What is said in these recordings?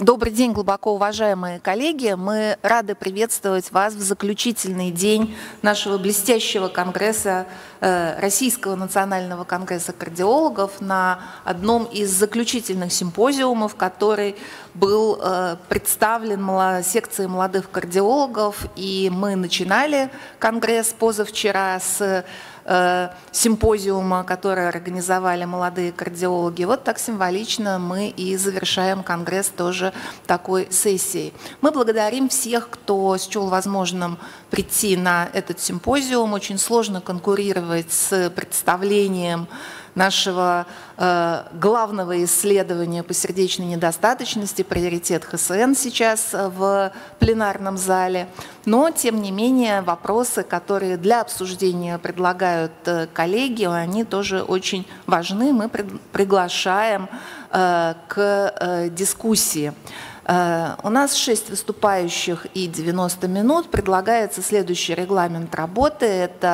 Добрый день, глубоко уважаемые коллеги. Мы рады приветствовать вас в заключительный день нашего блестящего конгресса, Российского национального конгресса кардиологов, на одном из заключительных симпозиумов, который был представлен секцией молодых кардиологов. И мы начинали конгресс позавчера с симпозиума, который организовали молодые кардиологи. Вот так символично мы и завершаем конгресс тоже такой сессией. Мы благодарим всех, кто счел возможным прийти на этот симпозиум. Очень сложно конкурировать с представлением нашего главного исследования по сердечной недостаточности, приоритет ХСН сейчас в пленарном зале. Но, тем не менее, вопросы, которые для обсуждения предлагают коллеги, они тоже очень важны. Мы приглашаем к дискуссии. У нас 6 выступающих и 90 минут. Предлагается следующий регламент работы.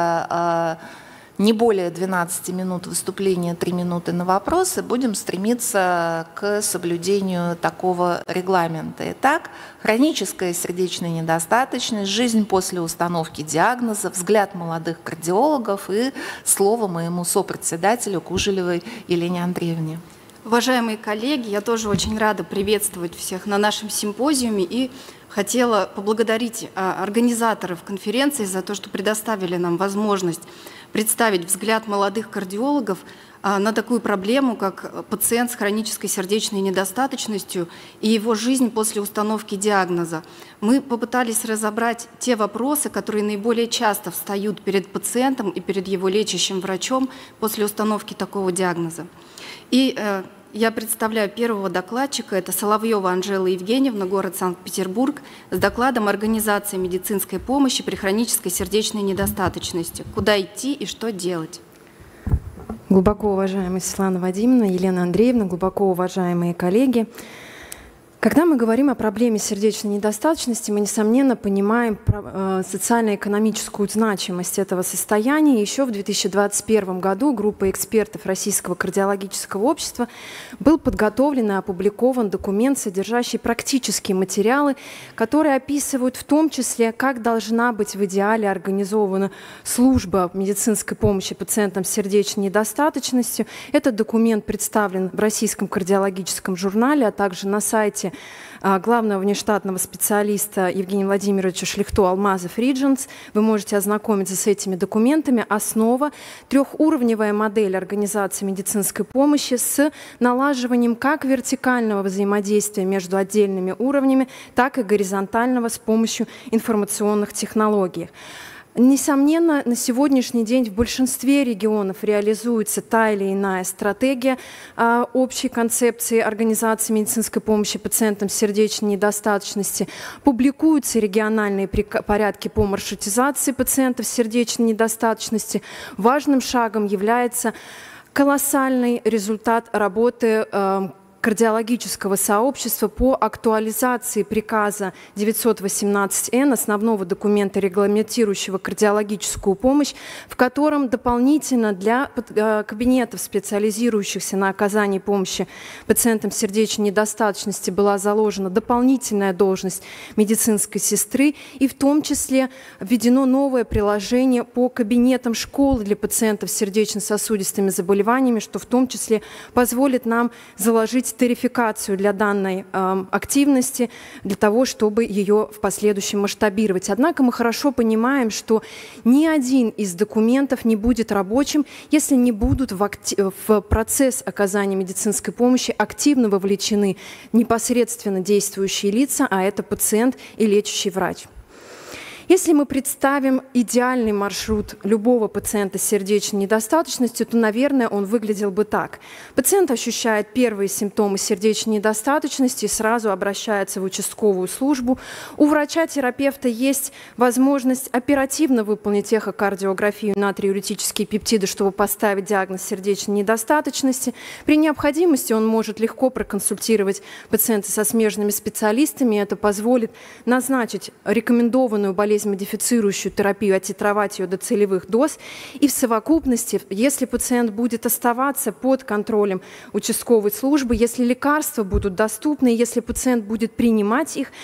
Это не более 12 минут выступления, 3 минуты на вопросы. Будем стремиться к соблюдению такого регламента. Итак, хроническая сердечная недостаточность, жизнь после установки диагноза, взгляд молодых кардиологов и слово моему сопредседателю Кужелевой Елене Андреевне. Уважаемые коллеги, я тоже очень рада приветствовать всех на нашем симпозиуме и хотела поблагодарить организаторов конференции за то, что предоставили нам возможность представить взгляд молодых кардиологов на такую проблему, как пациент с хронической сердечной недостаточностью и его жизнь после установки диагноза. Мы попытались разобрать те вопросы, которые наиболее часто встают перед пациентом и перед его лечащим врачом после установки такого диагноза. И я представляю первого докладчика, это Соловьева Анжела Евгеньевна, город Санкт-Петербург, с докладом организации медицинской помощи при хронической сердечной недостаточности. Куда идти и что делать? Глубоко уважаемая Светлана Вадимовна, Елена Андреевна, глубоко уважаемые коллеги. Когда мы говорим о проблеме сердечной недостаточности, мы, несомненно, понимаем социально-экономическую значимость этого состояния. Еще в 2021 году группа экспертов Российского кардиологического общества был подготовлен и опубликован документ, содержащий практические материалы, которые описывают в том числе, как должна быть в идеале организована служба медицинской помощи пациентам с сердечной недостаточностью. Этот документ представлен в Российском кардиологическом журнале, а также на сайте главного внештатного специалиста Евгения Владимировича Шлихто «Алмазов Regions». Вы можете ознакомиться с этими документами. Основа – трехуровневая модель организации медицинской помощи с налаживанием как вертикального взаимодействия между отдельными уровнями, так и горизонтального с помощью информационных технологий. Несомненно, на сегодняшний день в большинстве регионов реализуется та или иная стратегия общей концепции организации медицинской помощи пациентам с сердечной недостаточности. Публикуются региональные порядки по маршрутизации пациентов с сердечной недостаточности. Важным шагом является колоссальный результат работы кардиологического сообщества по актуализации приказа 918-Н, основного документа, регламентирующего кардиологическую помощь, в котором дополнительно для кабинетов, специализирующихся на оказании помощи пациентам с сердечной недостаточности, была заложена дополнительная должность медицинской сестры, и в том числе введено новое приложение по кабинетам школы для пациентов с сердечно-сосудистыми заболеваниями, что в том числе позволит нам заложить тарификацию для данной активности, для того, чтобы ее в последующем масштабировать. Однако мы хорошо понимаем, что ни один из документов не будет рабочим, если не будут в процесс оказания медицинской помощи активно вовлечены непосредственно действующие лица, а это пациент и лечащий врач. Если мы представим идеальный маршрут любого пациента с сердечной недостаточностью, то, наверное, он выглядел бы так. Пациент ощущает первые симптомы сердечной недостаточности и сразу обращается в участковую службу. У врача-терапевта есть возможность оперативно выполнить эхокардиографию на триуретические пептиды, чтобы поставить диагноз сердечной недостаточности. При необходимости он может легко проконсультировать пациента со смежными специалистами. Это позволит назначить рекомендованную болезнь болезнь-модифицирующую терапию, оттитровать ее до целевых доз. И в совокупности, если пациент будет оставаться под контролем участковой службы, если лекарства будут доступны, если пациент будет принимать их,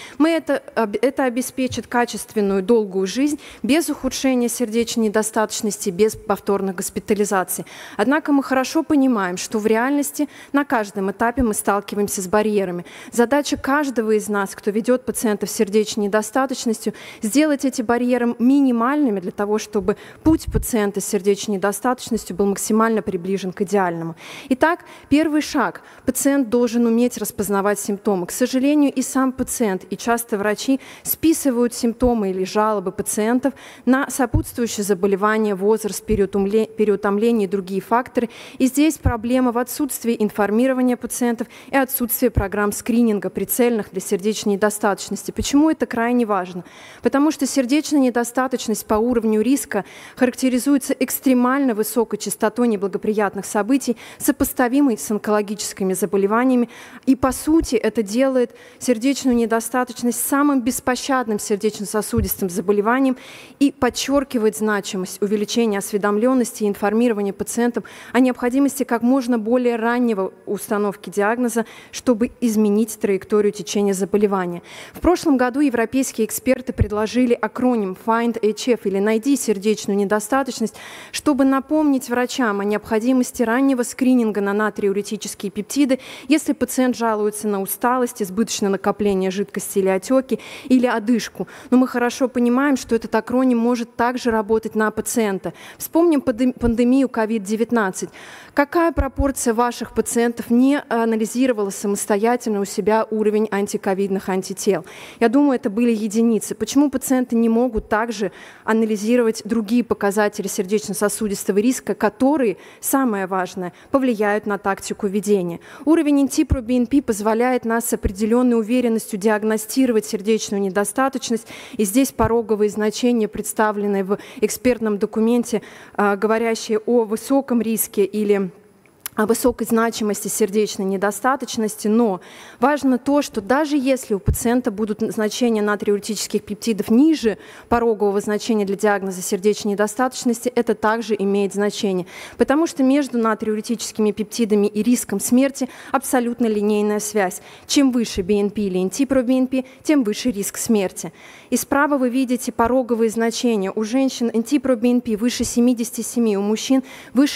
это обеспечит качественную долгую жизнь без ухудшения сердечной недостаточности, без повторных госпитализаций. Однако мы хорошо понимаем, что в реальности на каждом этапе мы сталкиваемся с барьерами. Задача каждого из нас, кто ведет пациентов с сердечной недостаточностью, сделать эти барьеры минимальными для того, чтобы путь пациента с сердечной недостаточностью был максимально приближен к идеальному. Итак, первый шаг. Пациент должен уметь распознавать симптомы. К сожалению, и сам пациент, и часто врачи списывают симптомы или жалобы пациентов на сопутствующие заболевания, возраст, переутомление и другие факторы. И здесь проблема в отсутствии информирования пациентов и отсутствии программ скрининга прицельных для сердечной недостаточности. Почему это крайне важно? Потому что сердечная недостаточность по уровню риска характеризуется экстремально высокой частотой неблагоприятных событий, сопоставимой с онкологическими заболеваниями. И по сути это делает сердечную недостаточность самым беспощадным сердечно-сосудистым заболеванием и подчеркивает значимость увеличения осведомленности и информирования пациентов о необходимости как можно более раннего установки диагноза, чтобы изменить траекторию течения заболевания. В прошлом году европейские эксперты предложили акроним FIND-HF или «Найди сердечную недостаточность», чтобы напомнить врачам о необходимости раннего скрининга на натриуретические пептиды, если пациент жалуется на усталость, избыточное накопление жидкости или отеки, или одышку. Но мы хорошо понимаем, что этот акроним может также работать на пациента. Вспомним пандемию COVID-19. Какая пропорция ваших пациентов не анализировала самостоятельно у себя уровень антиковидных антител? Я думаю, это были единицы. Почему пациенты не могут также анализировать другие показатели сердечно-сосудистого риска, которые, самое важное, повлияют на тактику ведения? Уровень NT-proBNP позволяет нас с определенной уверенностью диагностировать сердечную недостаточность, и здесь пороговые значения, представленные в экспертном документе, говорящие о высоком риске или о высокой значимости сердечной недостаточности, но важно то, что даже если у пациента будут значения натриуретических пептидов ниже порогового значения для диагноза сердечной недостаточности, это также имеет значение, потому что между натриуретическими пептидами и риском смерти абсолютно линейная связь. Чем выше BNP или NT-proBNP, тем выше риск смерти. И справа вы видите пороговые значения. У женщин NT-proBNP выше 77, у мужчин выше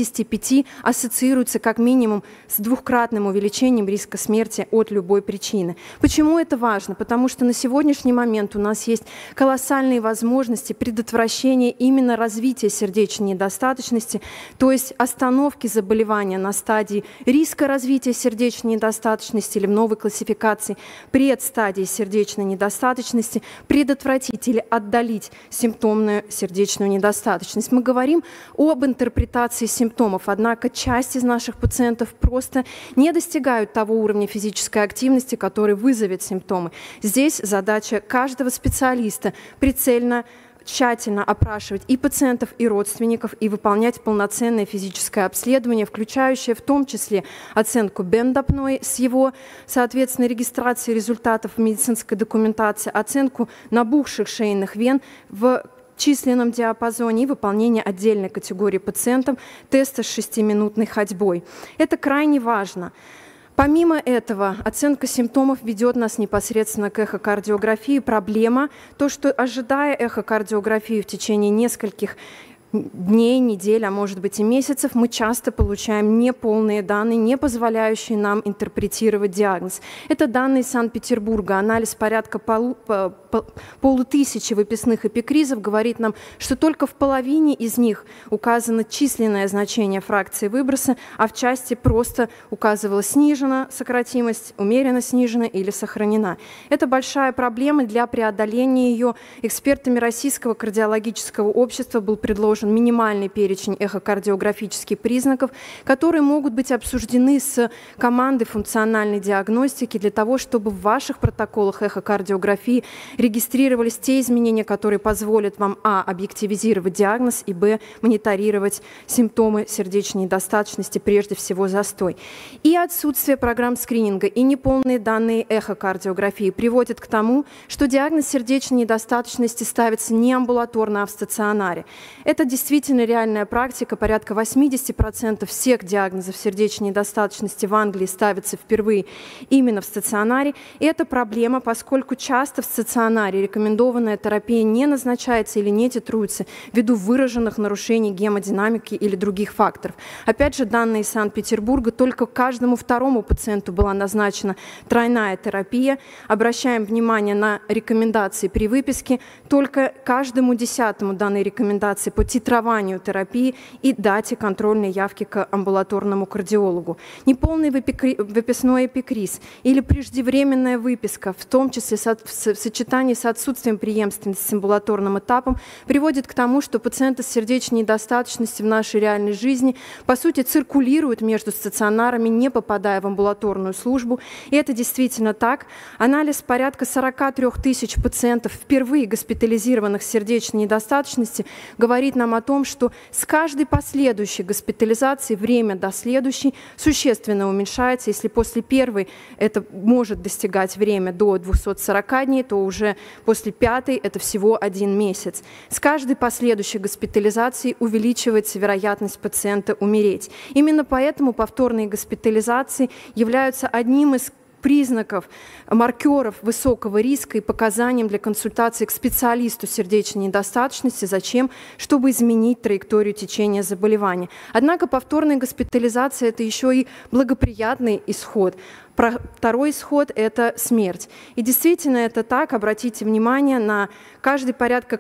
65, ассоциируется как минимум с двукратным увеличением риска смерти от любой причины. Почему это важно? Потому что на сегодняшний момент у нас есть колоссальные возможности предотвращения именно развития сердечной недостаточности, то есть остановки заболевания на стадии риска развития сердечной недостаточности или в новой классификации предстадии сердечной недостаточности, предотвратить или отдалить симптомную сердечную недостаточность. Мы говорим об интерпретации симптомов, однако часть из наших пациентов просто не достигают того уровня физической активности, который вызовет симптомы. Здесь задача каждого специалиста прицельно, тщательно опрашивать и пациентов, и родственников, и выполнять полноценное физическое обследование, включающее в том числе оценку бендапной с его, соответственно, регистрацией результатов в медицинской документации, оценку набухших шейных вен в численном диапазоне и выполнение отдельной категории пациентам теста с 6-минутной ходьбой. Это крайне важно. Помимо этого, оценка симптомов ведет нас непосредственно к эхокардиографии. Проблема, то, что ожидая эхокардиографию в течение нескольких дней, недель, а может быть и месяцев, мы часто получаем неполные данные, не позволяющие нам интерпретировать диагноз. Это данные Санкт-Петербурга. Анализ порядка полутысячи выписных эпикризов говорит нам, что только в половине из них указано численное значение фракции выброса, а в части просто указывалась снижена сократимость, умеренно снижена или сохранена. Это большая проблема. Для преодоления ее экспертами Российского кардиологического общества был предложен предложен минимальный перечень эхокардиографических признаков, которые могут быть обсуждены с командой функциональной диагностики для того, чтобы в ваших протоколах эхокардиографии регистрировались те изменения, которые позволят вам объективизировать диагноз и мониторировать симптомы сердечной недостаточности, прежде всего застой. И отсутствие программ скрининга и неполные данные эхокардиографии приводят к тому, что диагноз сердечной недостаточности ставится не амбулаторно, а в стационаре. Это действительно реальная практика. Порядка 80% всех диагнозов сердечной недостаточности в Англии ставятся впервые именно в стационаре. И это проблема, поскольку часто в стационаре рекомендованная терапия не назначается или не титруется ввиду выраженных нарушений гемодинамики или других факторов. Опять же, данные из Санкт-Петербурга: только каждому второму пациенту была назначена тройная терапия. Обращаем внимание на рекомендации при выписке. Только каждому 10-му данной рекомендации по титрованию терапии и дате контрольной явки к амбулаторному кардиологу. Неполный выписной эпикриз или преждевременная выписка, в том числе в сочетании с отсутствием преемственности с амбулаторным этапом, приводит к тому, что пациенты с сердечной недостаточностью в нашей реальной жизни по сути циркулируют между стационарами, не попадая в амбулаторную службу. И это действительно так. Анализ порядка 43 тысяч пациентов, впервые госпитализированных с сердечной недостаточности, говорит нам о том, что с каждой последующей госпитализацией время до следующей существенно уменьшается. Если после первой это может достигать время до 240 дней, то уже после пятой это всего 1 месяц. С каждой последующей госпитализацией увеличивается вероятность пациента умереть. Именно поэтому повторные госпитализации являются одним из признаков, маркеров высокого риска и показанием для консультации к специалисту сердечной недостаточности. Зачем? Чтобы изменить траекторию течения заболевания. Однако повторная госпитализация – это еще и благоприятный исход. Второй исход – это смерть. И действительно это так. Обратите внимание, на каждый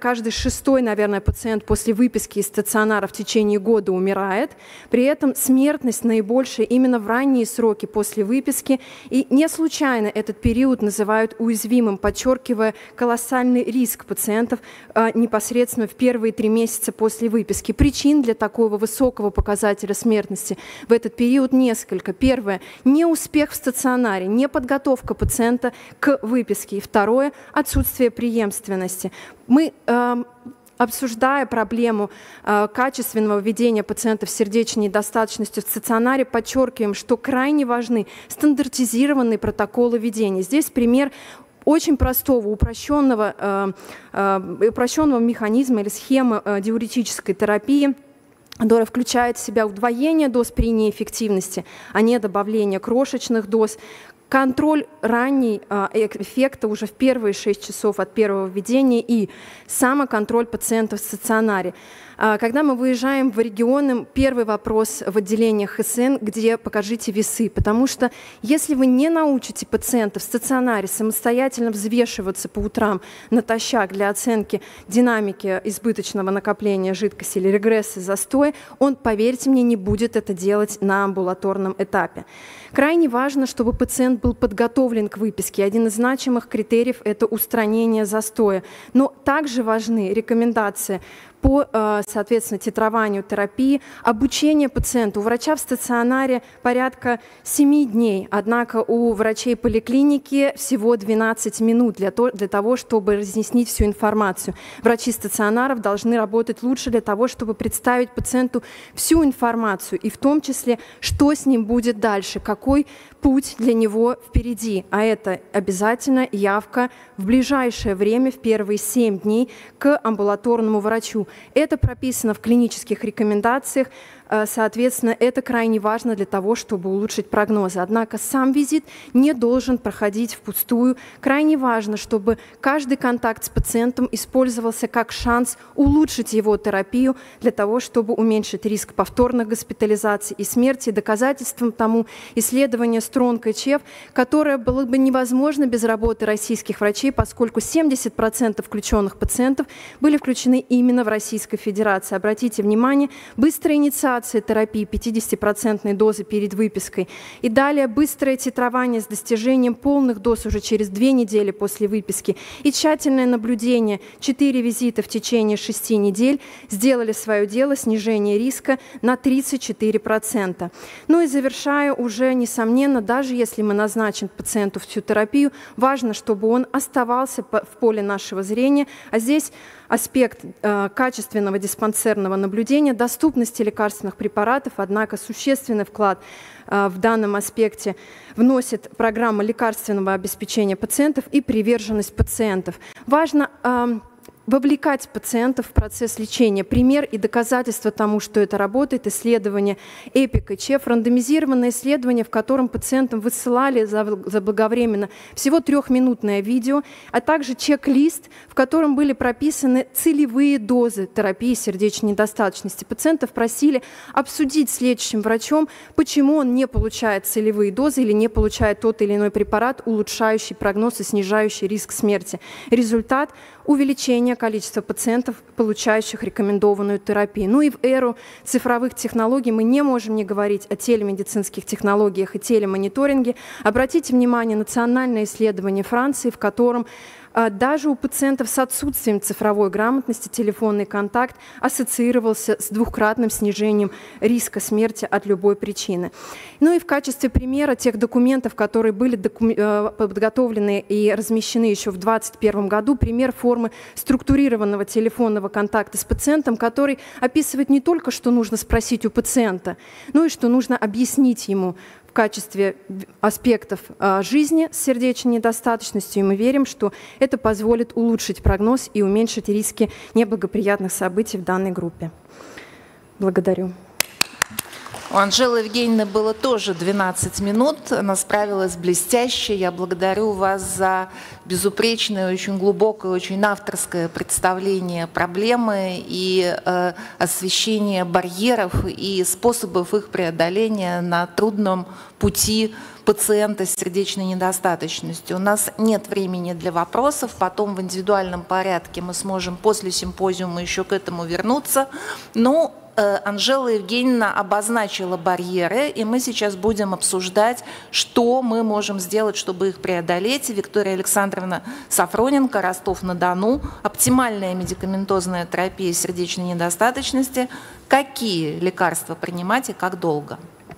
6-й, наверное, пациент после выписки из стационара в течение года умирает. При этом смертность наибольшая именно в ранние сроки после выписки. И не случайно этот период называют уязвимым, подчеркивая колоссальный риск пациентов непосредственно в первые 3 месяца после выписки. Причин для такого высокого показателя смертности в этот период несколько. Первое – неуспех в стационаре, неподготовка пациента к выписке. И второе – отсутствие преемственности. Мы, обсуждая проблему качественного ведения пациентов с сердечной недостаточностью в стационаре, подчеркиваем, что крайне важны стандартизированные протоколы ведения. Здесь пример очень простого, упрощенного механизма или схемы диуретической терапии, которая включает в себя удвоение доз при неэффективности, а не добавление крошечных доз, контроль ранней эффекта уже в первые 6 часов от первого введения и самоконтроль пациентов в стационаре. Когда мы выезжаем в регионы, первый вопрос в отделениях ХСН, где покажите весы, потому что если вы не научите пациента в стационаре самостоятельно взвешиваться по утрам натощак для оценки динамики избыточного накопления жидкости или регресса застоя, он, поверьте мне, не будет это делать на амбулаторном этапе. Крайне важно, чтобы пациент был подготовлен к выписке. Один из значимых критериев – это устранение застоя. Но также важны рекомендации по, соответственно, титрованию терапии, обучение пациента. У врача в стационаре порядка 7 дней, однако у врачей поликлиники всего 12 минут для того, чтобы разъяснить всю информацию. Врачи стационаров должны работать лучше для того, чтобы представить пациенту всю информацию, и в том числе, что с ним будет дальше, какой путь для него впереди. А это обязательно явка в ближайшее время, в первые 7 дней, к амбулаторному врачу. Это прописано в клинических рекомендациях. Соответственно, это крайне важно для того, чтобы улучшить прогнозы. Однако сам визит не должен проходить впустую. Крайне важно, чтобы каждый контакт с пациентом использовался как шанс улучшить его терапию для того, чтобы уменьшить риск повторных госпитализаций и смерти. Доказательством тому исследование Strong-HF, которое было бы невозможно без работы российских врачей, поскольку 70% включенных пациентов были включены именно в Российской Федерации. Обратите внимание, быстрая инициация дубликация терапии 50% дозы перед выпиской. И далее быстрое титрование с достижением полных доз уже через 2 недели после выписки. И тщательное наблюдение, 4 визита в течение 6 недель сделали свое дело, снижение риска на 34%. Ну и завершая уже, несомненно, даже если мы назначим пациенту всю терапию, важно, чтобы он оставался в поле нашего зрения, а здесь аспект качественного диспансерного наблюдения, доступности лекарственных препаратов, однако существенный вклад в данном аспекте вносит программа лекарственного обеспечения пациентов и приверженность пациентов. Важно вовлекать пациентов в процесс лечения. Пример и доказательство тому, что это работает, исследование ЭПИК и ЧЕФ, рандомизированное исследование, в котором пациентам высылали заблаговременно всего 3-минутное видео, а также чек-лист, в котором были прописаны целевые дозы терапии сердечной недостаточности. Пациентов просили обсудить с лечащим врачом, почему он не получает целевые дозы или не получает тот или иной препарат, улучшающий прогноз и снижающий риск смерти. Результат – увеличение количества пациентов, получающих рекомендованную терапию. Ну и в эру цифровых технологий мы не можем не говорить о телемедицинских технологиях и телемониторинге. Обратите внимание на национальное исследование Франции, в котором даже у пациентов с отсутствием цифровой грамотности телефонный контакт ассоциировался с 2-кратным снижением риска смерти от любой причины. Ну и в качестве примера тех документов, которые были подготовлены и размещены еще в 2021 году, пример формы структурированного телефонного контакта с пациентом, который описывает не только, что нужно спросить у пациента, но и что нужно объяснить ему в качестве аспектов жизни с сердечной недостаточностью, и мы верим, что это позволит улучшить прогноз и уменьшить риски неблагоприятных событий в данной группе. Благодарю. У Анжелы Евгеньевны было тоже 12 минут, она справилась блестяще. Я благодарю вас за безупречное, очень глубокое, очень авторское представление проблемы и освещение барьеров и способов их преодоления на трудном пути пациента с сердечной недостаточностью. У нас нет времени для вопросов, потом в индивидуальном порядке мы сможем после симпозиума еще к этому вернуться. Но Анжела Евгеньевна обозначила барьеры, и мы сейчас будем обсуждать, что мы можем сделать, чтобы их преодолеть. Виктория Александровна Сафроненко, Ростов-на-Дону, оптимальная медикаментозная терапия сердечной недостаточности. Какие лекарства принимать и как долго?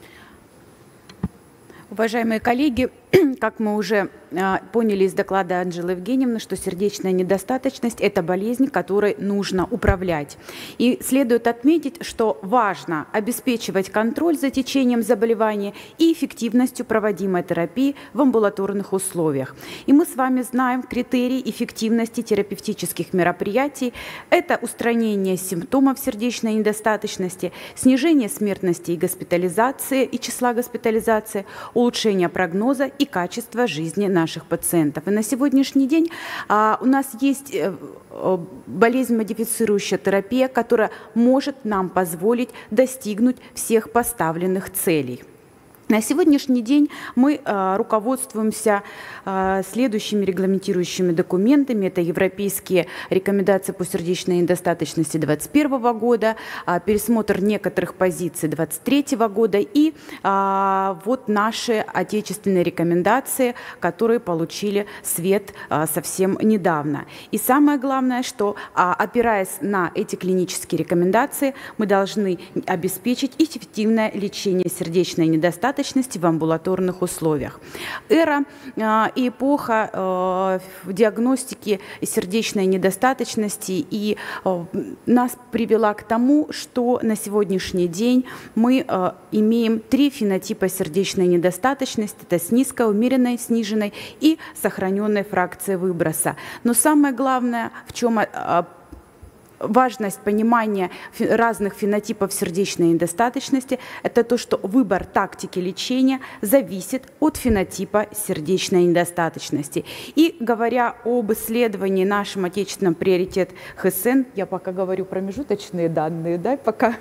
Уважаемые коллеги, как мы уже поняли из доклада Анжелы Евгеньевны, что сердечная недостаточность – это болезнь, которой нужно управлять. И следует отметить, что важно обеспечивать контроль за течением заболевания и эффективностью проводимой терапии в амбулаторных условиях. И мы с вами знаем критерии эффективности терапевтических мероприятий. Это устранение симптомов сердечной недостаточности, снижение смертности и госпитализации, и числа госпитализации, улучшение прогноза и качества жизни наших пациентов. И на сегодняшний день у нас есть болезнь-модифицирующая терапия, которая может нам позволить достигнуть всех поставленных целей. На сегодняшний день мы руководствуемся следующими регламентирующими документами. Это европейские рекомендации по сердечной недостаточности 2021 года, пересмотр некоторых позиций 2023 года и вот наши отечественные рекомендации, которые получили свет совсем недавно. И самое главное, что опираясь на эти клинические рекомендации, мы должны обеспечить эффективное лечение сердечной недостаточности в амбулаторных условиях. Эра и эпоха в диагностике сердечной недостаточности и нас привела к тому, что на сегодняшний день мы имеем 3 фенотипа сердечной недостаточности. Это с низкой, умеренной, сниженной и сохраненной фракцией выброса. Но самое главное, в чем важность понимания разных фенотипов сердечной недостаточности – это то, что выбор тактики лечения зависит от фенотипа сердечной недостаточности. И говоря об исследовании нашим отечественном приоритет ХСН, я пока говорю промежуточные данные, да, пока…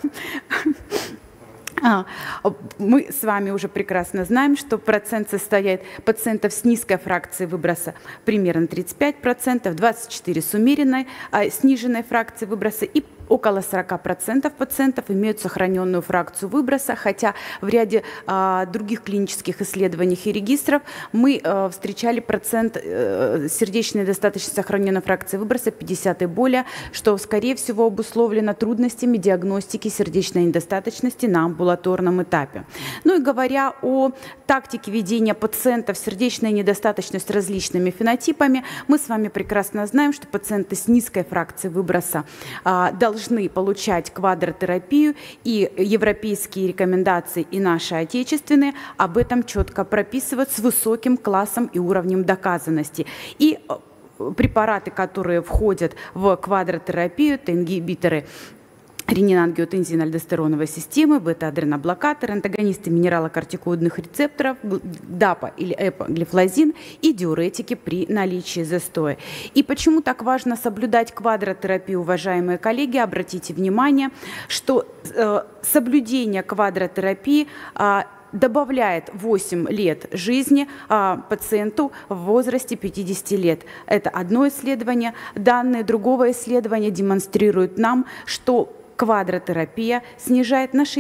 Мы с вами уже прекрасно знаем, что процент состоит пациентов с низкой фракцией выброса примерно 35%, 24% с умеренной, сниженной фракцией выброса и около 40% пациентов имеют сохраненную фракцию выброса, хотя в ряде других клинических исследований и регистров мы встречали процент сердечной недостаточности сохраненной фракции выброса 50 и более, что, скорее всего, обусловлено трудностями диагностики сердечной недостаточности на амбулаторном этапе. Ну и говоря о тактике ведения пациентов с сердечной недостаточностью различными фенотипами, мы с вами прекрасно знаем, что пациенты с низкой фракцией выброса должны получать квадротерапию, и европейские рекомендации, и наши отечественные об этом четко прописывают с высоким классом и уровнем доказанности. И препараты, которые входят в квадротерапию, это ингибиторы ренин-ангиотензин-альдостероновой системы, бета-адреноблокаторы, антагонисты минералокортикоидных рецепторов, ДАПА или эпоглифлозин и диуретики при наличии застоя. И почему так важно соблюдать квадротерапию, уважаемые коллеги? Обратите внимание, что соблюдение квадротерапии добавляет 8 лет жизни пациенту в возрасте 50 лет. Это одно исследование. Данные другого исследования демонстрируют нам, что квадротерапия снижает на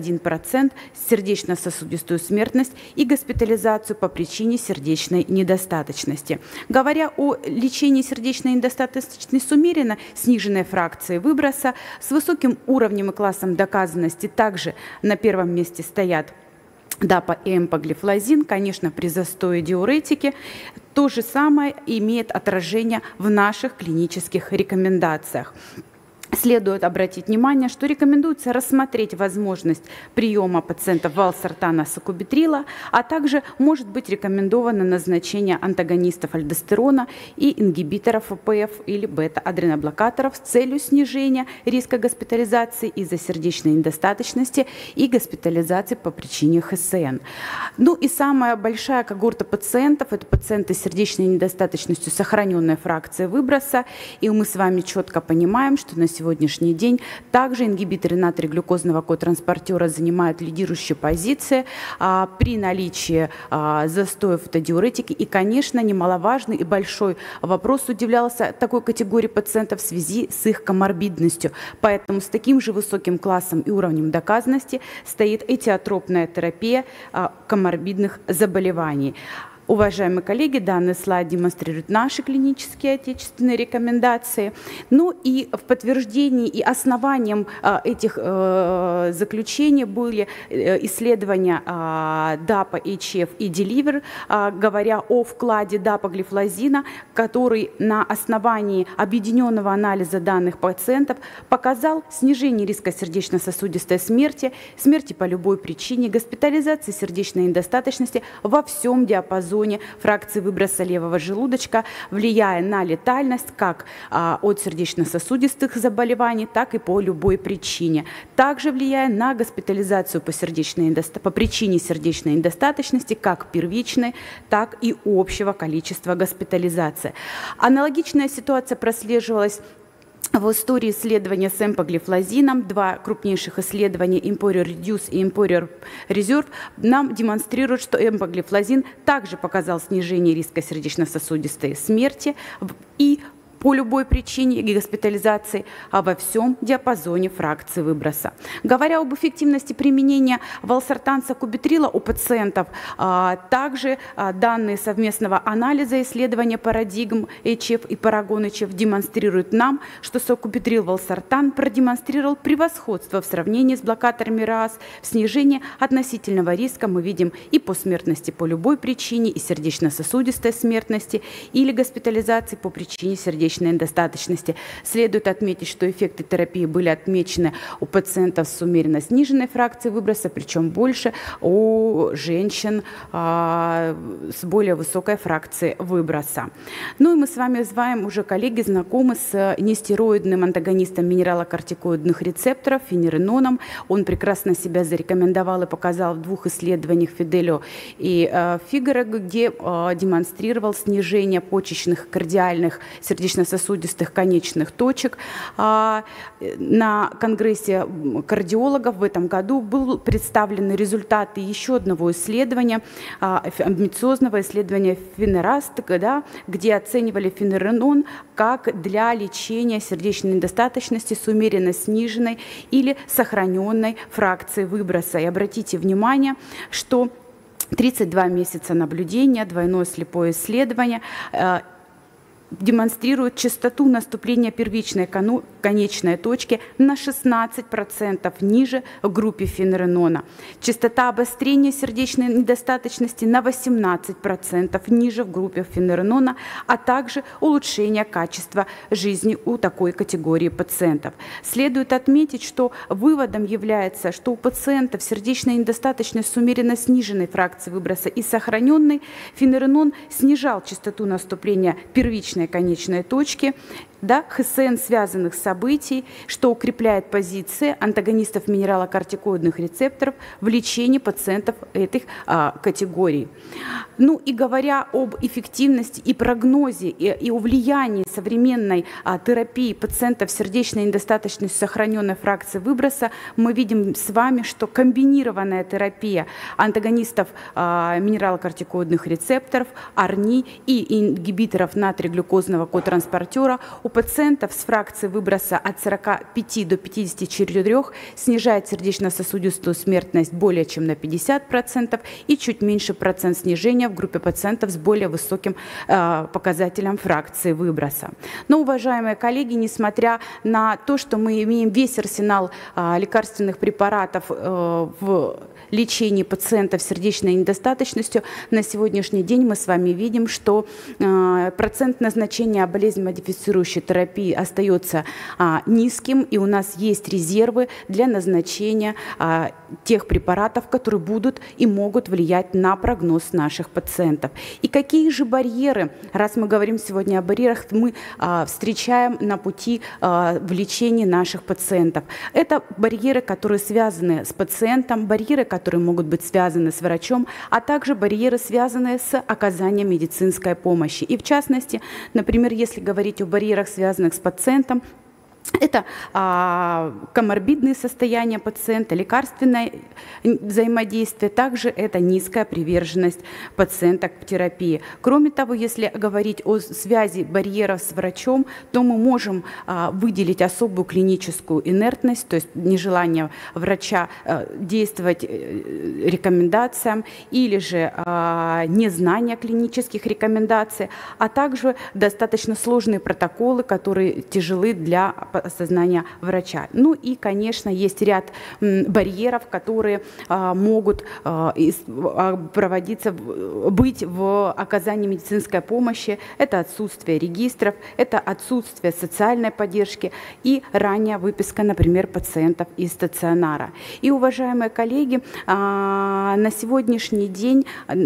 61% сердечно-сосудистую смертность и госпитализацию по причине сердечной недостаточности. Говоря о лечении сердечной недостаточности с умеренно сниженной фракцией выброса, с высоким уровнем и классом доказанности также на первом месте стоят ДАПА и эмпоглифлозин, конечно, при застое диуретики. То же самое имеет отражение в наших клинических рекомендациях. Следует обратить внимание, что рекомендуется рассмотреть возможность приема пациентов валсартана сакубитрила, а также может быть рекомендовано назначение антагонистов альдостерона и ингибиторов АПФ или бета-адреноблокаторов с целью снижения риска госпитализации из-за сердечной недостаточности и госпитализации по причине ХСН. Ну и самая большая когорта пациентов – это пациенты с сердечной недостаточностью сохраненной фракции выброса, и мы с вами четко понимаем, что на сегодняшний день также ингибиторы натрий-глюкозного котранспортера занимают лидирующие позиции при наличии застоя фотодиуретики. И, конечно, немаловажный и большой вопрос удивлялся такой категории пациентов в связи с их коморбидностью. Поэтому с таким же высоким классом и уровнем доказанности стоит этиотропная терапия коморбидных заболеваний. Уважаемые коллеги, данный слайд демонстрирует наши клинические отечественные рекомендации. Ну и в подтверждении и основанием этих заключений были исследования ДАПА, HF и DELIVER, говоря о вкладе ДАПа-глифлозина, который на основании объединенного анализа данных пациентов показал снижение риска сердечно-сосудистой смерти, смерти по любой причине, госпитализации сердечной недостаточности во всем диапазоне фракции выброса левого желудочка, влияя на летальность как от сердечно-сосудистых заболеваний, так и по любой причине. Также влияя на госпитализацию по причине сердечной недостаточности, как первичной, так и общего количества госпитализации. Аналогичная ситуация прослеживалась в истории исследования с эмпоглифлозином. Два крупнейших исследования Emporio Reduce и Emporio Reserve нам демонстрируют, что эмпоглифлозин также показал снижение риска сердечно-сосудистой смерти и по любой причине и госпитализации, а во всем диапазоне фракции выброса. Говоря об эффективности применения валсартан сакубитрила у пациентов, также данные совместного анализа исследования парадигм HF и парагон HF демонстрируют нам, что сакубитрил-валсартан продемонстрировал превосходство в сравнении с блокаторами РААС в снижении относительного риска. Мы видим и по смертности по любой причине, и сердечно-сосудистой смертности, или госпитализации по причине сердечной недостаточности. Следует отметить, что эффекты терапии были отмечены у пациентов с умеренно сниженной фракцией выброса, причем больше у женщин с более высокой фракцией выброса. Ну и мы с вами уже, коллеги, знакомы с нестероидным антагонистом минералокортикоидных рецепторов фенереноном. Он прекрасно себя зарекомендовал и показал в двух исследованиях Фиделио и Фигаро, где демонстрировал снижение почечных кардиальных сердечно сердечно-сосудистых конечных точек. На Конгрессе кардиологов в этом году были представлены результаты еще одного исследования, амбициозного исследования Финераст, да, где оценивали фенеренон как для лечения сердечной недостаточности с умеренно сниженной или сохраненной фракцией выброса. И обратите внимание, что 32 месяца наблюдения, двойное слепое исследование демонстрирует частоту наступления первичной конечной точки на 16% ниже в группе фенеренона. Частота обострения сердечной недостаточности на 18% ниже в группе фенеренона, а также улучшение качества жизни у такой категории пациентов. Следует отметить, что выводом является, что у пациентов сердечная недостаточность с умеренно сниженной фракцией выброса и сохраненной фенеренон снижал частоту наступления первичной конечной точки, да, ХСН связанных событий, что укрепляет позиции антагонистов минералокортикоидных рецепторов в лечении пациентов этих категорий. Ну и говоря об эффективности и прогнозе и о влиянии современной терапии пациентов с сердечной недостаточностью сохраненной фракции выброса, мы видим с вами, что комбинированная терапия антагонистов минералокортикоидных рецепторов, АРНИ и ингибиторов натрий-глюкозного котранспортера у пациентов с фракцией выброса от 45 до 54 снижает сердечно-сосудистую смертность более чем на 50% и чуть меньше процент снижения в группе пациентов с более высоким показателем фракции выброса. Но, уважаемые коллеги, несмотря на то, что мы имеем весь арсенал лекарственных препаратов в лечении пациентов с сердечной недостаточностью, на сегодняшний день мы с вами видим, что процент назначения болезнь-модифицирующей терапии остается низким, и у нас есть резервы для назначения тех препаратов, которые будут и могут влиять на прогноз наших пациентов. И какие же барьеры, раз мы говорим сегодня о барьерах, мы встречаем на пути в лечении наших пациентов? Это барьеры, которые связаны с пациентом, барьеры, которые могут быть связаны с врачом, а также барьеры, связанные с оказанием медицинской помощи. И в частности, например, если говорить о барьерах, связанных с пациентом, это коморбидные состояния пациента, лекарственное взаимодействие, также это низкая приверженность пациента к терапии. Кроме того, если говорить о связи барьеров с врачом, то мы можем выделить особую клиническую инертность, то есть нежелание врача действовать рекомендациям или же незнание клинических рекомендаций, а также достаточно сложные протоколы, которые тяжелы для осознания врача. Ну и, конечно, есть ряд барьеров, которые могут проводиться, быть в оказании медицинской помощи. Это отсутствие регистров, это отсутствие социальной поддержки и ранняя выписка, например, пациентов из стационара. И, уважаемые коллеги, на сегодняшний день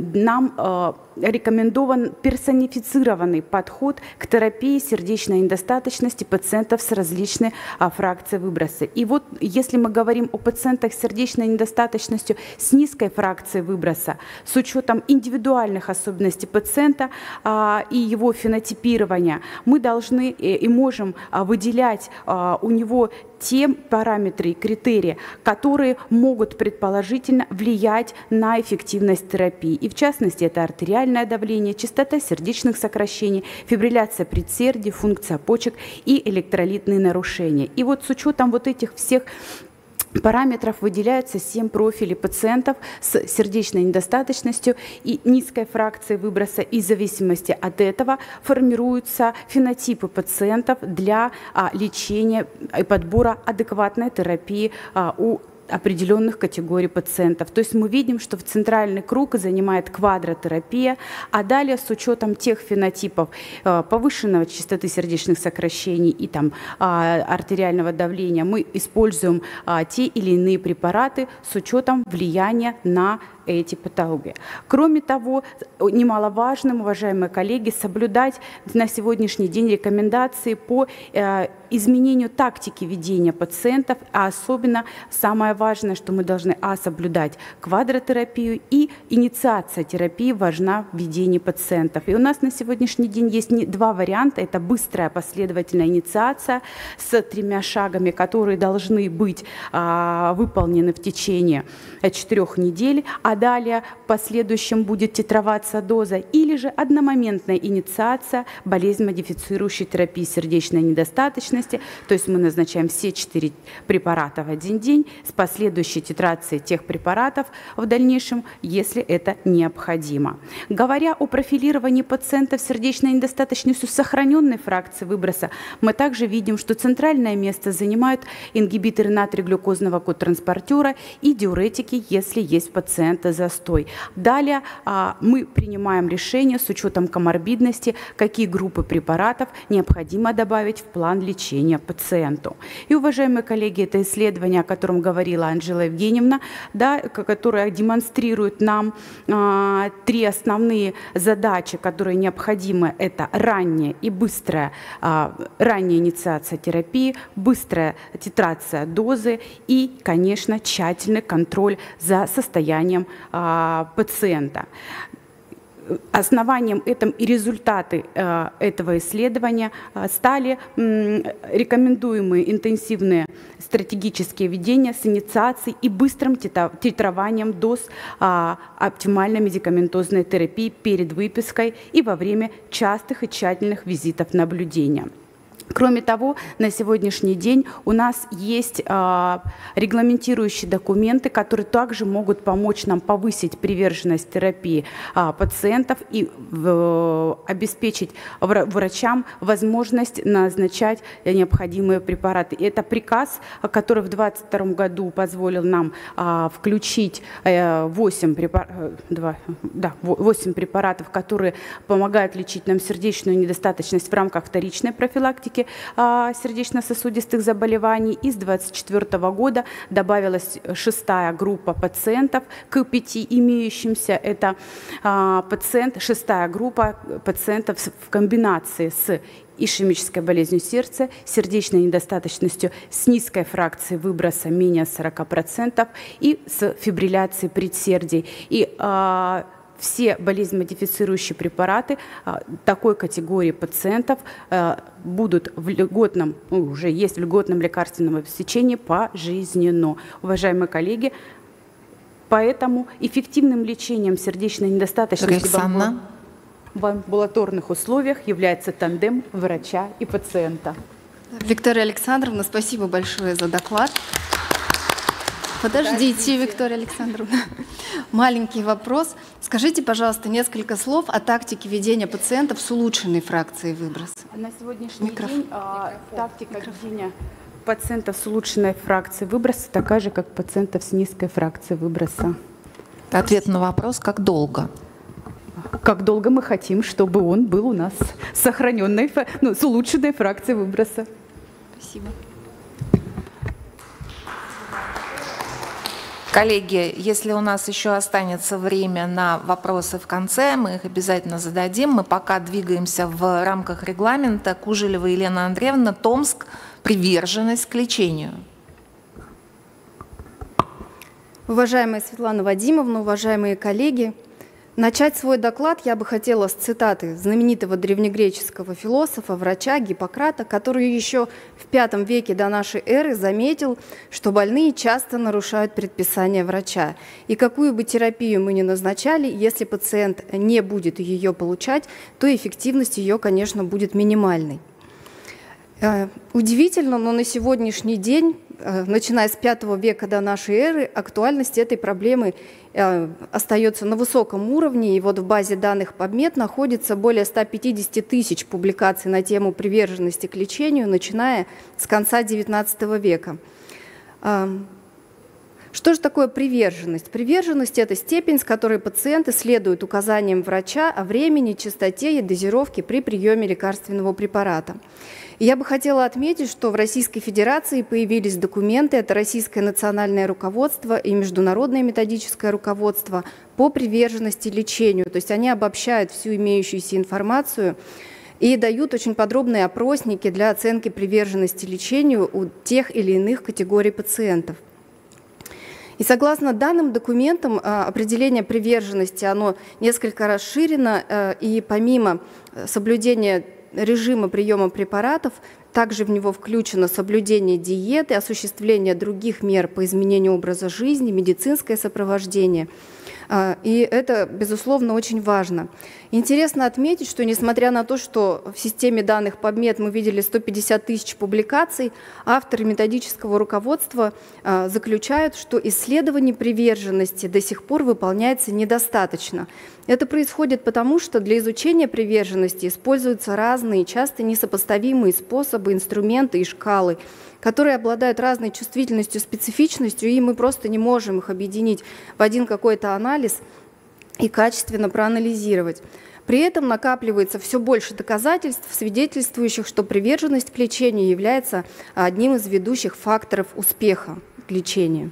нам рекомендован персонифицированный подход к терапии сердечной недостаточности пациентов с различной фракцией выброса. И вот если мы говорим о пациентах с сердечной недостаточностью с низкой фракцией выброса, с учетом индивидуальных особенностей пациента и его фенотипирования, мы должны и можем выделять у него те параметры и критерии, которые могут предположительно влиять на эффективность терапии. И в частности, это артериальное давление, частота сердечных сокращений, фибрилляция предсердий, функция почек и электролитные нарушения. И вот с учетом вот этих всех параметров выделяются 7 профилей пациентов с сердечной недостаточностью и низкой фракцией выброса. И в зависимости от этого формируются фенотипы пациентов для лечения и подбора адекватной терапии у определенных категорий пациентов. То есть мы видим, что в центральный круг занимает квадротерапия, а далее с учетом тех фенотипов повышенного частоты сердечных сокращений и там артериального давления мы используем те или иные препараты с учетом влияния на эти патологии. Кроме того, немаловажным, уважаемые коллеги, соблюдать на сегодняшний день рекомендации по изменению тактики ведения пациентов, а особенно самое важное, что мы должны соблюдать квадротерапию, и инициация терапии важна в ведении пациентов. И у нас на сегодняшний день есть два варианта. Это быстрая последовательная инициация с 3 шагами, которые должны быть выполнены в течение 4 недель, а далее в последующем будет титроваться доза, или же одномоментная инициация болезнь-модифицирующей терапии сердечной недостаточности. То есть мы назначаем все 4 препарата в один день с последующей титрацией тех препаратов в дальнейшем, если это необходимо. Говоря о профилировании пациентов с сердечной недостаточностью сохраненной фракции выброса, мы также видим, что центральное место занимают ингибиторы натрий-глюкозного котранспортера и диуретики, если есть у пациента застой. Далее мы принимаем решение с учетом коморбидности, какие группы препаратов необходимо добавить в план лечения пациенту. И, уважаемые коллеги, это исследование, о котором говорила Анжела Евгеньевна, да, которое демонстрирует нам 3 основные задачи, которые необходимы. Это ранняя и быстрая ранняя инициация терапии, быстрая титрация дозы и, конечно, тщательный контроль за состоянием пациента. Основанием и результаты этого исследования стали рекомендуемые интенсивные стратегические ведения с инициацией и быстрым титрованием доз оптимальной медикаментозной терапии перед выпиской и во время частых и тщательных визитов наблюдения. Кроме того, на сегодняшний день у нас есть регламентирующие документы, которые также могут помочь нам повысить приверженность терапии пациентов и обеспечить врачам возможность назначать необходимые препараты. И это приказ, который в 2022 году позволил нам включить 8 препаратов, которые помогают лечить нам сердечную недостаточность в рамках вторичной профилактики сердечно-сосудистых заболеваний. И с 2024 года добавилась 6-я группа пациентов к 5 имеющимся. Это 6-я группа пациентов в комбинации с ишемической болезнью сердца, сердечной недостаточностью с низкой фракцией выброса менее 40% и с фибрилляцией предсердий. И все болезнь-модифицирующие препараты такой категории пациентов будут в льготном, уже есть в льготном лекарственном обеспечении пожизненно. Уважаемые коллеги, поэтому эффективным лечением сердечной недостаточности в амбулаторных условиях является тандем врача и пациента. Виктория Александровна, спасибо большое за доклад. Подождите, Виктория Александровна. Маленький вопрос. Скажите, пожалуйста, несколько слов о тактике ведения пациентов с улучшенной фракцией выброса. На сегодняшний день тактика ведения пациентов с улучшенной фракцией выброса такая же, как пациентов с низкой фракцией выброса. Ответ на вопрос: как долго? Как долго мы хотим, чтобы он был у нас с сохраненной, с улучшенной фракцией выброса. Спасибо. Коллеги, если у нас еще останется время на вопросы в конце, мы их обязательно зададим. Мы пока двигаемся в рамках регламента. Кужелева Елена Андреевна, Томск, приверженность к лечению. Уважаемая Светлана Вадимовна, уважаемые коллеги, начать свой доклад я бы хотела с цитаты знаменитого древнегреческого философа, врача Гиппократа, который еще в V веке до нашей эры заметил, что больные часто нарушают предписания врача. И какую бы терапию мы ни назначали, если пациент не будет ее получать, то эффективность ее, конечно, будет минимальной. Удивительно, но на сегодняшний день, начиная с V века до нашей эры, актуальность этой проблемы остается на высоком уровне. И вот в базе данных PubMed находится более 150 тысяч публикаций на тему приверженности к лечению, начиная с конца XIX века. Что же такое приверженность? Приверженность – это степень, с которой пациенты следуют указаниям врача о времени, частоте и дозировке при приеме лекарственного препарата. И я бы хотела отметить, что в Российской Федерации появились документы, это Российское национальное руководство и Международное методическое руководство по приверженности лечению. То есть они обобщают всю имеющуюся информацию и дают очень подробные опросники для оценки приверженности лечению у тех или иных категорий пациентов. И согласно данным документам, определение приверженности, оно несколько расширено, и помимо соблюдения режима приема препаратов, также в него включено соблюдение диеты, осуществление других мер по изменению образа жизни, медицинское сопровождение. И это, безусловно, очень важно. Интересно отметить, что несмотря на то, что в системе данных PubMed мы видели 150 тысяч публикаций, авторы методического руководства заключают, что исследований приверженности до сих пор выполняется недостаточно. Это происходит потому, что для изучения приверженности используются разные, часто несопоставимые способы, инструменты и шкалы, которые обладают разной чувствительностью, специфичностью, и мы просто не можем их объединить в один какой-то анализ и качественно проанализировать. При этом накапливается все больше доказательств, свидетельствующих, что приверженность к лечению является одним из ведущих факторов успеха к лечению.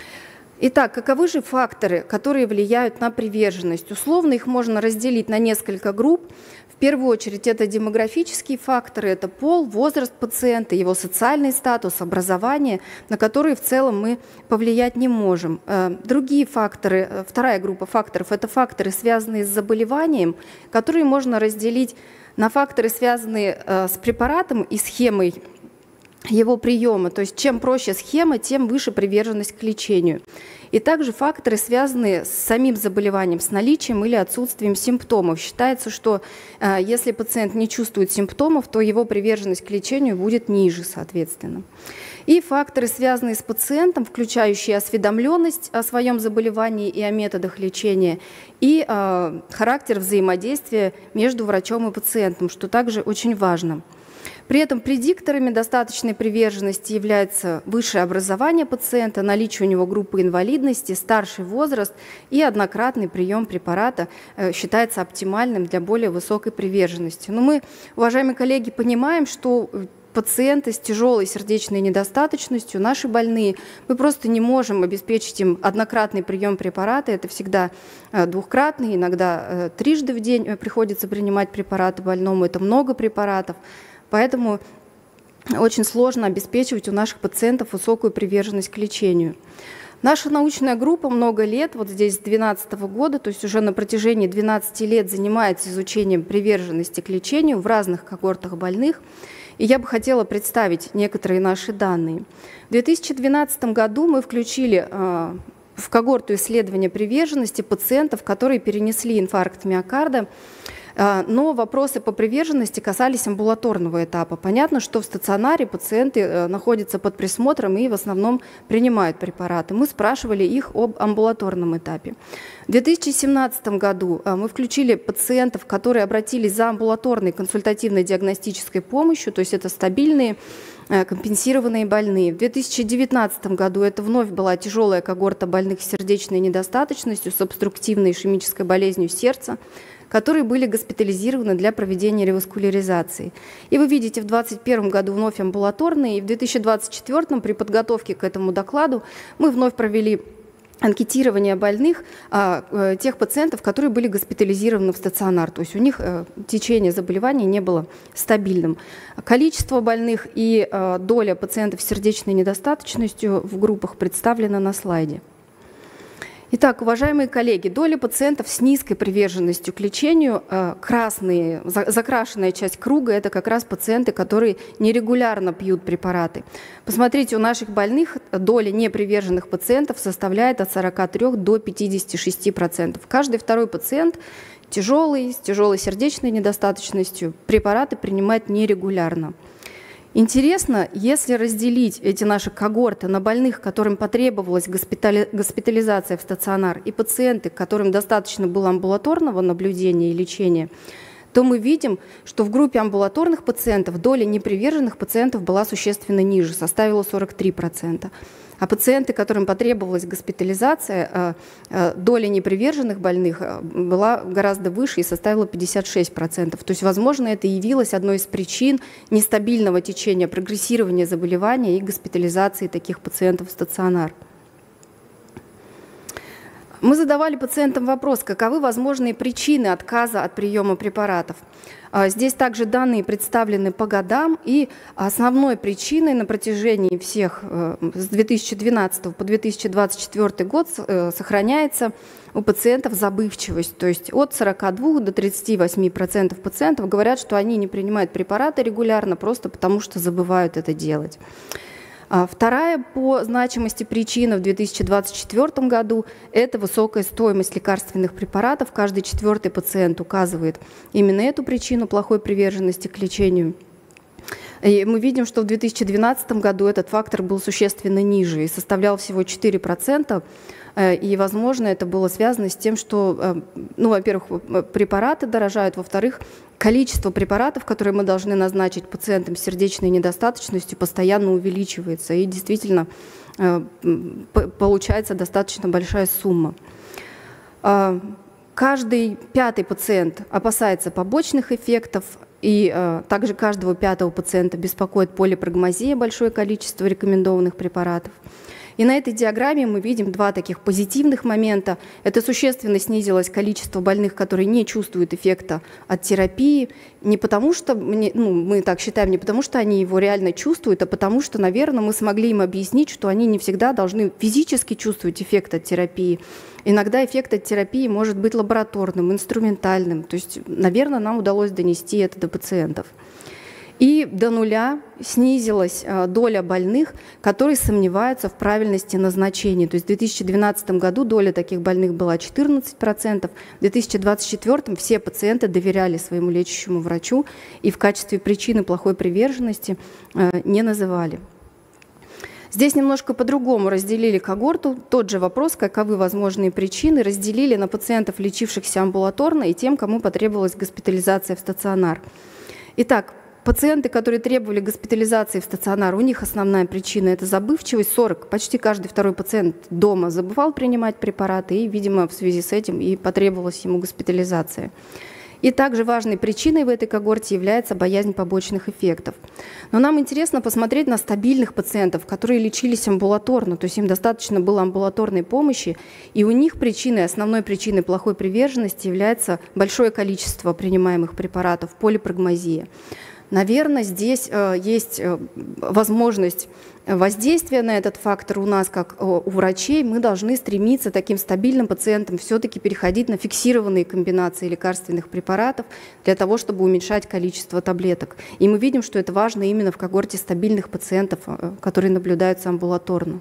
Итак, каковы же факторы, которые влияют на приверженность? Условно их можно разделить на несколько групп. В первую очередь это демографические факторы, это пол, возраст пациента, его социальный статус, образование, на которые в целом мы повлиять не можем. Другие факторы, вторая группа факторов, это факторы, связанные с заболеванием, которые можно разделить на факторы, связанные с препаратом и схемой его приема. То есть чем проще схема, тем выше приверженность к лечению. И также факторы, связанные с самим заболеванием, с наличием или отсутствием симптомов. Считается, что если пациент не чувствует симптомов, то его приверженность к лечению будет ниже, соответственно. И факторы, связанные с пациентом, включающие осведомленность о своем заболевании и о методах лечения, и характер взаимодействия между врачом и пациентом, что также очень важно. При этом предикторами достаточной приверженности является высшее образование пациента, наличие у него группы инвалидности, старший возраст и однократный прием препарата считается оптимальным для более высокой приверженности. Но мы, уважаемые коллеги, понимаем, что пациенты с тяжелой сердечной недостаточностью, наши больные, мы просто не можем обеспечить им однократный прием препарата. Это всегда двухкратный, иногда трижды в день приходится принимать препараты больному. Это много препаратов. Поэтому очень сложно обеспечивать у наших пациентов высокую приверженность к лечению. Наша научная группа много лет, вот здесь с 2012 года, то есть уже на протяжении 12 лет занимается изучением приверженности к лечению в разных когортах больных. И я бы хотела представить некоторые наши данные. В 2012 году мы включили в когорту исследования приверженности пациентов, которые перенесли инфаркт миокарда, но вопросы по приверженности касались амбулаторного этапа. Понятно, что в стационаре пациенты находятся под присмотром и в основном принимают препараты. Мы спрашивали их об амбулаторном этапе. В 2017 году мы включили пациентов, которые обратились за амбулаторной консультативной диагностической помощью, то есть это стабильные, компенсированные больные. В 2019 году это вновь была тяжелая когорта больных с сердечной недостаточностью, с обструктивной ишемической болезнью сердца, которые были госпитализированы для проведения реваскуляризации. И вы видите, в 2021 году вновь амбулаторные, и в 2024 при подготовке к этому докладу мы вновь провели анкетирование больных, тех пациентов, которые были госпитализированы в стационар. То есть у них течение заболевания не было стабильным. Количество больных и доля пациентов с сердечной недостаточностью в группах представлено на слайде. Итак, уважаемые коллеги, доля пациентов с низкой приверженностью к лечению, красные, закрашенная часть круга, это как раз пациенты, которые нерегулярно пьют препараты. Посмотрите, у наших больных доля неприверженных пациентов составляет от 43 до 56%. Каждый второй пациент тяжелый, с тяжелой сердечной недостаточностью, препараты принимает нерегулярно. Интересно, если разделить эти наши когорты на больных, которым потребовалась госпитализация в стационар, и пациенты, которым достаточно было амбулаторного наблюдения и лечения, то мы видим, что в группе амбулаторных пациентов доля неприверженных пациентов была существенно ниже, составила 43%. А пациенты, которым потребовалась госпитализация, доля неприверженных больных была гораздо выше и составила 56%. То есть, возможно, это явилось одной из причин нестабильного течения, прогрессирования заболевания и госпитализации таких пациентов в стационар. Мы задавали пациентам вопрос, каковы возможные причины отказа от приема препаратов. Здесь также данные представлены по годам, и основной причиной на протяжении всех с 2012 по 2024 год сохраняется у пациентов забывчивость. То есть от 42 до 38% пациентов говорят, что они не принимают препараты регулярно просто потому, что забывают это делать. Вторая по значимости причина в 2024 году – это высокая стоимость лекарственных препаратов. Каждый четвертый пациент указывает именно эту причину плохой приверженности к лечению. И мы видим, что в 2012 году этот фактор был существенно ниже и составлял всего 4%. И, возможно, это было связано с тем, что, ну, во-первых, препараты дорожают, во-вторых, количество препаратов, которые мы должны назначить пациентам с сердечной недостаточностью, постоянно увеличивается. И действительно получается достаточно большая сумма. Каждый пятый пациент опасается побочных эффектов, и также каждого пятого пациента беспокоит полипрагмазия, большое количество рекомендованных препаратов. И на этой диаграмме мы видим два таких позитивных момента. Это существенно снизилось количество больных, которые не чувствуют эффекта от терапии. Не потому что, мы так считаем, не потому что они его реально чувствуют, а потому что, наверное, мы смогли им объяснить, что они не всегда должны физически чувствовать эффект от терапии. Иногда эффект от терапии может быть лабораторным, инструментальным. То есть, наверное, нам удалось донести это до пациентов. И до нуля снизилась доля больных, которые сомневаются в правильности назначения. То есть в 2012 году доля таких больных была 14%, в 2024 все пациенты доверяли своему лечащему врачу и в качестве причины плохой приверженности не называли. Здесь немножко по-другому разделили когорту. Тот же вопрос, каковы возможные причины, разделили на пациентов, лечившихся амбулаторно, и тем, кому потребовалась госпитализация в стационар. Итак, пациенты, которые требовали госпитализации в стационар, у них основная причина – это забывчивость. Почти каждый второй пациент дома забывал принимать препараты, и, видимо, в связи с этим и потребовалась ему госпитализация. И также важной причиной в этой когорте является боязнь побочных эффектов. Но нам интересно посмотреть на стабильных пациентов, которые лечились амбулаторно, то есть им достаточно было амбулаторной помощи, и у них основной причиной плохой приверженности является большое количество принимаемых препаратов, полипрагмазия. Наверное, здесь есть возможность воздействия на этот фактор у нас, как у врачей. Мы должны стремиться таким стабильным пациентам все-таки переходить на фиксированные комбинации лекарственных препаратов для того, чтобы уменьшать количество таблеток. И мы видим, что это важно именно в когорте стабильных пациентов, которые наблюдаются амбулаторно.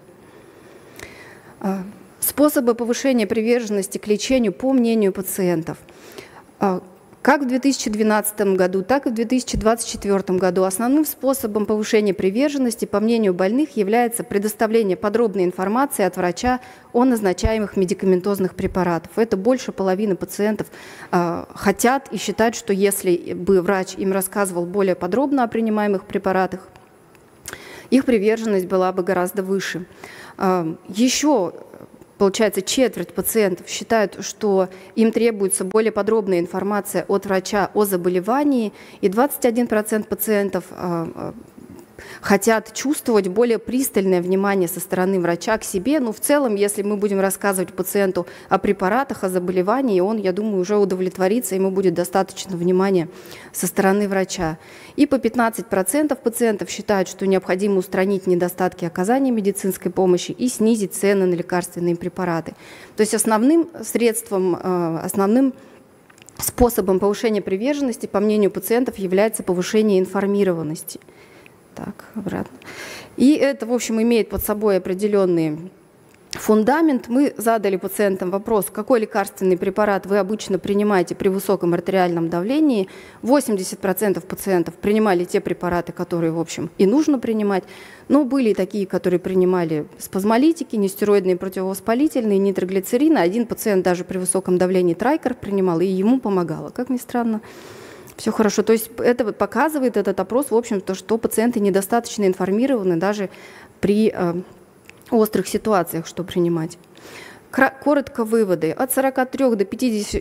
Способы повышения приверженности к лечению по мнению пациентов. Как в 2012 году, так и в 2024 году основным способом повышения приверженности, по мнению больных, является предоставление подробной информации от врача о назначаемых медикаментозных препаратах. Это больше половины пациентов хотят и считают, что если бы врач им рассказывал более подробно о принимаемых препаратах, их приверженность была бы гораздо выше. Еще получается, четверть пациентов считают, что им требуется более подробная информация от врача о заболевании, и 21% пациентов хотят чувствовать более пристальное внимание со стороны врача к себе. Но в целом, если мы будем рассказывать пациенту о препаратах, о заболевании, он, я думаю, уже удовлетворится, ему будет достаточно внимания со стороны врача. И по 15% пациентов считают, что необходимо устранить недостатки оказания медицинской помощи и снизить цены на лекарственные препараты. То есть основным средством, основным способом повышения приверженности, по мнению пациентов, является повышение информированности. Так, обратно. И это, в общем, имеет под собой определенный фундамент. Мы задали пациентам вопрос, какой лекарственный препарат вы обычно принимаете при высоком артериальном давлении. 80% пациентов принимали те препараты, которые, в общем, и нужно принимать. Но были и такие, которые принимали спазмолитики, нестероидные противовоспалительные, нитроглицерины. Один пациент даже при высоком давлении трайкар принимал, и ему помогало, как ни странно. Все хорошо. То есть это показывает этот опрос, в общем-то, что пациенты недостаточно информированы даже при острых ситуациях, что принимать. Коротко выводы. От 43 до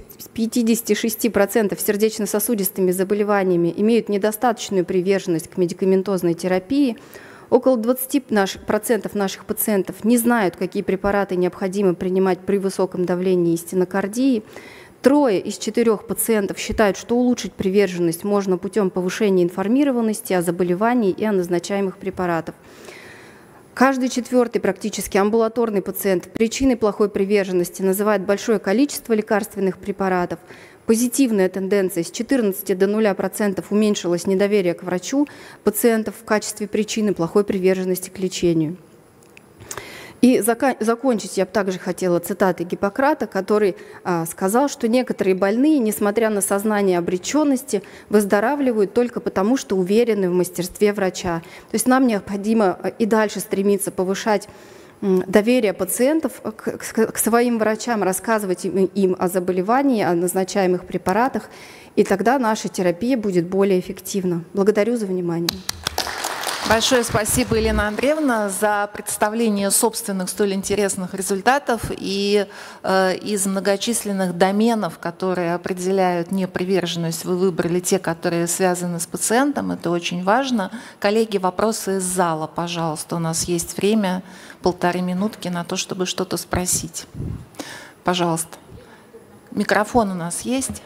56% сердечно-сосудистыми заболеваниями имеют недостаточную приверженность к медикаментозной терапии. Около 20% наших пациентов не знают, какие препараты необходимо принимать при высоком давлении и стенокардии. 3 из 4 пациентов считают, что улучшить приверженность можно путем повышения информированности о заболевании и о назначаемых препаратах. Каждый 4-й практически амбулаторный пациент причиной плохой приверженности называет большое количество лекарственных препаратов. Позитивная тенденция: с 14 до 0% уменьшилось недоверие к врачу пациентов в качестве причины плохой приверженности к лечению. И закончить я бы также хотела цитатой Гиппократа, который сказал, что некоторые больные, несмотря на сознание обреченности, выздоравливают только потому, что уверены в мастерстве врача. То есть нам необходимо и дальше стремиться повышать доверие пациентов к своим врачам, рассказывать им о заболевании, о назначаемых препаратах, и тогда наша терапия будет более эффективна. Благодарю за внимание. Большое спасибо, Елена Андреевна, за представление собственных столь интересных результатов. И из многочисленных доменов, которые определяют неприверженность, вы выбрали те, которые связаны с пациентом. Это очень важно. Коллеги, вопросы из зала, пожалуйста. У нас есть время, 1,5 минутки на то, чтобы что-то спросить. Пожалуйста. Микрофон у нас есть.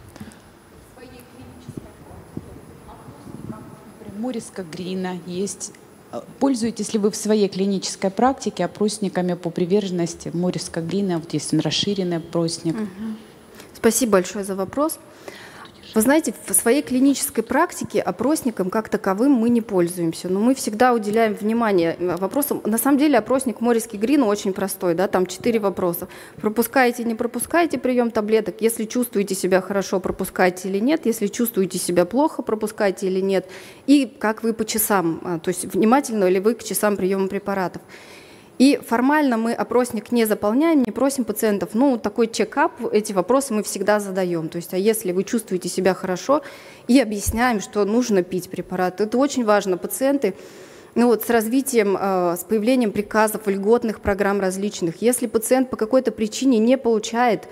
Мориска Грина есть. Пользуетесь ли вы в своей клинической практике опросниками по приверженности Мориска Грина? Вот есть расширенный опросник. Спасибо большое за вопрос. Вы знаете, в своей клинической практике опросником как таковым мы не пользуемся, но мы всегда уделяем внимание вопросам. На самом деле опросник Мориски Грина очень простой, да, там 4 вопроса. Пропускаете, не пропускаете прием таблеток, если чувствуете себя хорошо, пропускаете или нет, если чувствуете себя плохо, пропускаете или нет, и как вы по часам, то есть внимательно ли вы к часам приема препаратов. И формально мы опросник не заполняем, не просим пациентов, ну, такой чекап, эти вопросы мы всегда задаем. То есть, а если вы чувствуете себя хорошо, и объясняем, что нужно пить препараты. Это очень важно. Пациенты, ну, вот с развитием, с появлением приказов, льготных программ различных, если пациент по какой-то причине не получает,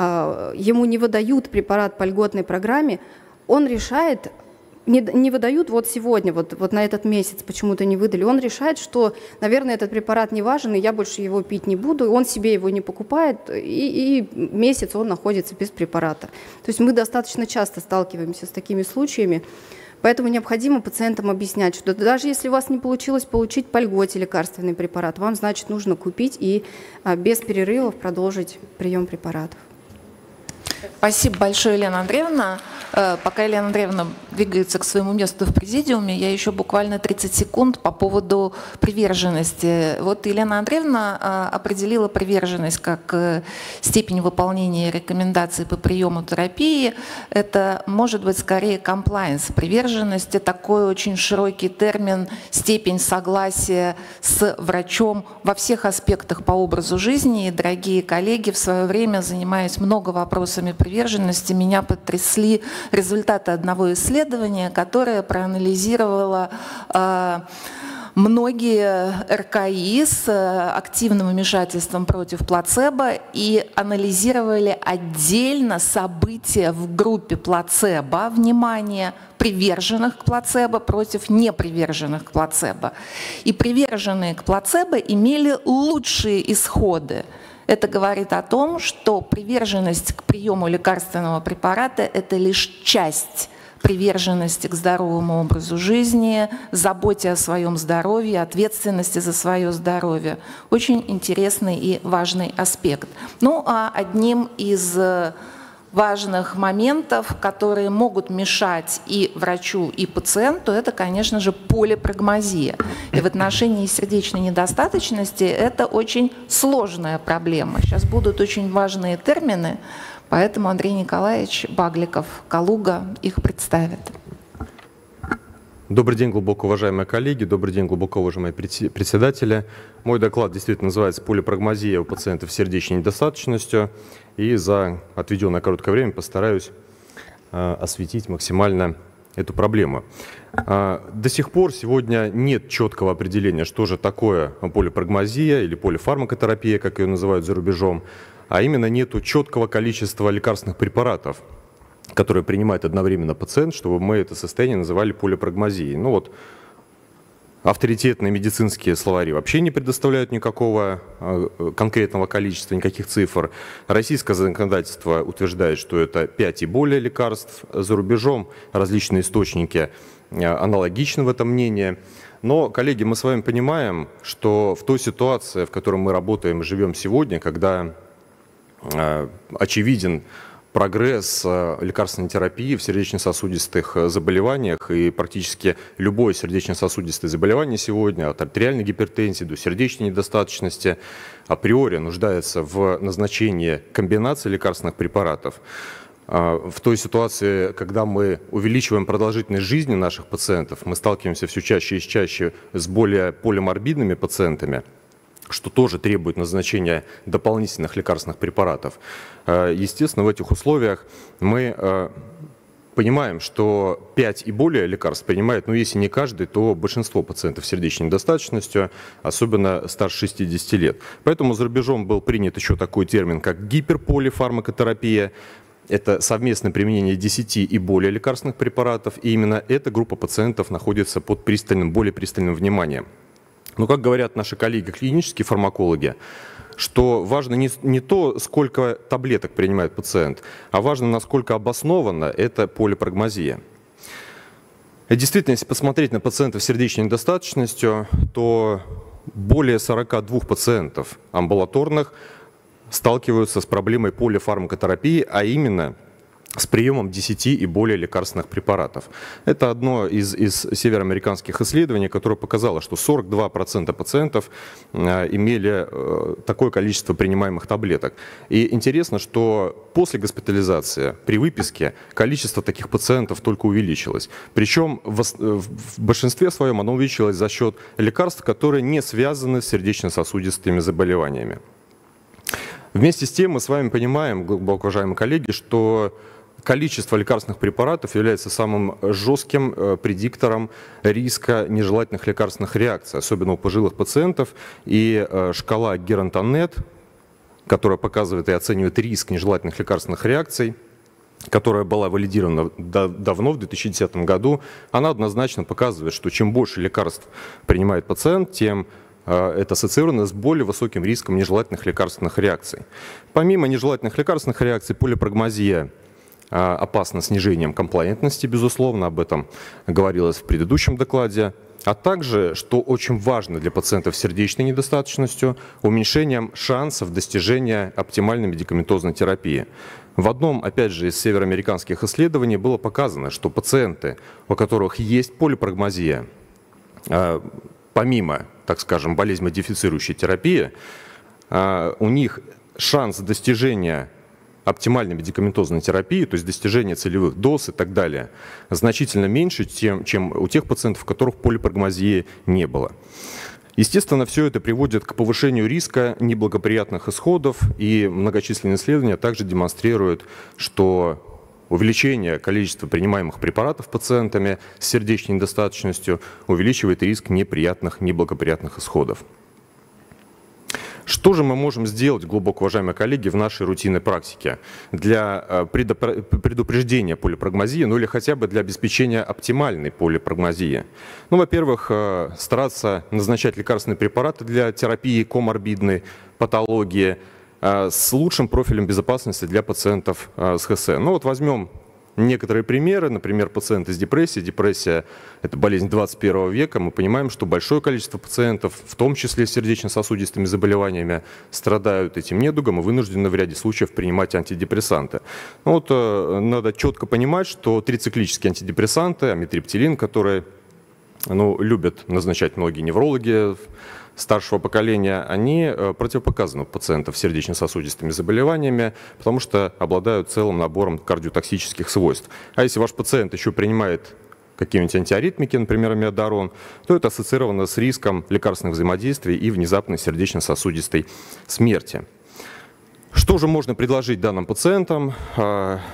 ему не выдают препарат по льготной программе, он решает, не выдают вот сегодня, вот на этот месяц почему-то не выдали. Он решает, что, наверное, этот препарат не важен, и я больше его пить не буду. Он себе его не покупает, и месяц он находится без препарата. То есть мы достаточно часто сталкиваемся с такими случаями. Поэтому необходимо пациентам объяснять, что даже если у вас не получилось получить по льготе лекарственный препарат, вам, значит, нужно купить и без перерывов продолжить прием препаратов. Спасибо большое, Елена Андреевна. Пока Елена Андреевна двигается к своему месту в президиуме, я еще буквально 30 секунд по поводу приверженности. Вот Елена Андреевна определила приверженность как степень выполнения рекомендаций по приему терапии. Это может быть скорее compliance. Приверженность – это такой очень широкий термин, степень согласия с врачом во всех аспектах по образу жизни. И, дорогие коллеги, в свое время, занимаясь много вопросами приверженности, меня потрясли результаты одного исследования, которое проанализировало многие РКИ с активным вмешательством против плацебо и анализировали отдельно события в группе плацебо, внимание, приверженных к плацебо против неприверженных к плацебо. И приверженные к плацебо имели лучшие исходы. Это говорит о том, что приверженность к приему лекарственного препарата – это лишь часть приверженности к здоровому образу жизни, заботе о своем здоровье, ответственности за свое здоровье. Очень интересный и важный аспект. Ну а одним из важных моментов, которые могут мешать и врачу, и пациенту, это, конечно же, полипрагмазия. И в отношении сердечной недостаточности это очень сложная проблема. Сейчас будут очень важные термины, поэтому Андрей Николаевич Багликов, Калуга, их представит. Добрый день, глубоко уважаемые коллеги, добрый день, глубоко уважаемые председатели. Мой доклад действительно называется «Полипрагмазия у пациентов с сердечной недостаточностью». И за отведенное короткое время постараюсь осветить максимально эту проблему. До сих пор сегодня нет четкого определения, что же такое полипрагмазия или полифармакотерапия, как ее называют за рубежом, а именно нету четкого количества лекарственных препаратов, которые принимает одновременно пациент, чтобы мы это состояние называли полипрагмазией. Ну вот, авторитетные медицинские словари вообще не предоставляют никакого конкретного количества, никаких цифр. Российское законодательство утверждает, что это 5 и более лекарств. За рубежом различные источники аналогичны в этом мнении. Но, коллеги, мы с вами понимаем, что в той ситуации, в которой мы работаем и живем сегодня, когда очевиден прогресс лекарственной терапии в сердечно-сосудистых заболеваниях, и практически любое сердечно-сосудистое заболевание сегодня, от артериальной гипертензии до сердечной недостаточности, априори нуждается в назначении комбинации лекарственных препаратов. В той ситуации, когда мы увеличиваем продолжительность жизни наших пациентов, мы сталкиваемся все чаще и чаще с более полиморбидными пациентами, что тоже требует назначения дополнительных лекарственных препаратов. Естественно, в этих условиях мы понимаем, что 5 и более лекарств принимает, ну если не каждый, то большинство пациентов с сердечной недостаточностью, особенно старше 60 лет. Поэтому за рубежом был принят еще такой термин, как гиперполифармакотерапия. Это совместное применение 10 и более лекарственных препаратов, и именно эта группа пациентов находится под более пристальным вниманием. Но, как говорят наши коллеги, клинические фармакологи, что важно не то, сколько таблеток принимает пациент, а важно, насколько обоснованно эта полипрагмазия. И действительно, если посмотреть на пациентов с сердечной недостаточностью, то более 42 пациентов амбулаторных сталкиваются с проблемой полифармакотерапии, а именно с приемом 10 и более лекарственных препаратов. Это одно из североамериканских исследований, которое показало, что 42% пациентов имели такое количество принимаемых таблеток. И интересно, что после госпитализации, при выписке, количество таких пациентов только увеличилось. Причем в большинстве своем оно увеличилось за счет лекарств, которые не связаны с сердечно-сосудистыми заболеваниями. Вместе с тем мы с вами понимаем, глубоко уважаемые коллеги, что количество лекарственных препаратов является самым жестким предиктором риска нежелательных лекарственных реакций, особенно у пожилых пациентов. И шкала Геронтонет, которая показывает и оценивает риск нежелательных лекарственных реакций, которая была валидирована давно, в 2010 году, она однозначно показывает, что чем больше лекарств принимает пациент, тем это ассоциировано с более высоким риском нежелательных лекарственных реакций. Помимо нежелательных лекарственных реакций, полипрагмазия опасна снижением комплаентности, безусловно, об этом говорилось в предыдущем докладе, а также, что очень важно для пациентов с сердечной недостаточностью, уменьшением шансов достижения оптимальной медикаментозной терапии. В одном, опять же, из североамериканских исследований было показано, что пациенты, у которых есть полипрагмазия, помимо, так скажем, болезнь-модифицирующей терапии, у них шанс достижения оптимальной медикаментозной терапии, то есть достижения целевых доз и так далее, значительно меньше, чем у тех пациентов, у которых полипрагмазии не было. Естественно, все это приводит к повышению риска неблагоприятных исходов, и многочисленные исследования также демонстрируют, что увеличение количества принимаемых препаратов пациентами с сердечной недостаточностью увеличивает риск неприятных, неблагоприятных исходов. Что же мы можем сделать, глубоко уважаемые коллеги, в нашей рутинной практике для предупреждения полипрагмазии, ну или хотя бы для обеспечения оптимальной полипрагмазии? Ну, во-первых, стараться назначать лекарственные препараты для терапии коморбидной патологии с лучшим профилем безопасности для пациентов с ХС. Ну вот возьмем некоторые примеры, например, пациенты с депрессией. Депрессия – это болезнь 21 века. Мы понимаем, что большое количество пациентов, в том числе с сердечно-сосудистыми заболеваниями, страдают этим недугом и вынуждены в ряде случаев принимать антидепрессанты. Ну, вот, надо четко понимать, что трициклические антидепрессанты, амитриптилин, которые любят назначать многие неврологи старшего поколения, они противопоказаны у пациентов с сердечно-сосудистыми заболеваниями, потому что обладают целым набором кардиотоксических свойств. А если ваш пациент еще принимает какие-нибудь антиаритмики, например, амиодарон, то это ассоциировано с риском лекарственных взаимодействий и внезапной сердечно-сосудистой смерти. Что же можно предложить данным пациентам?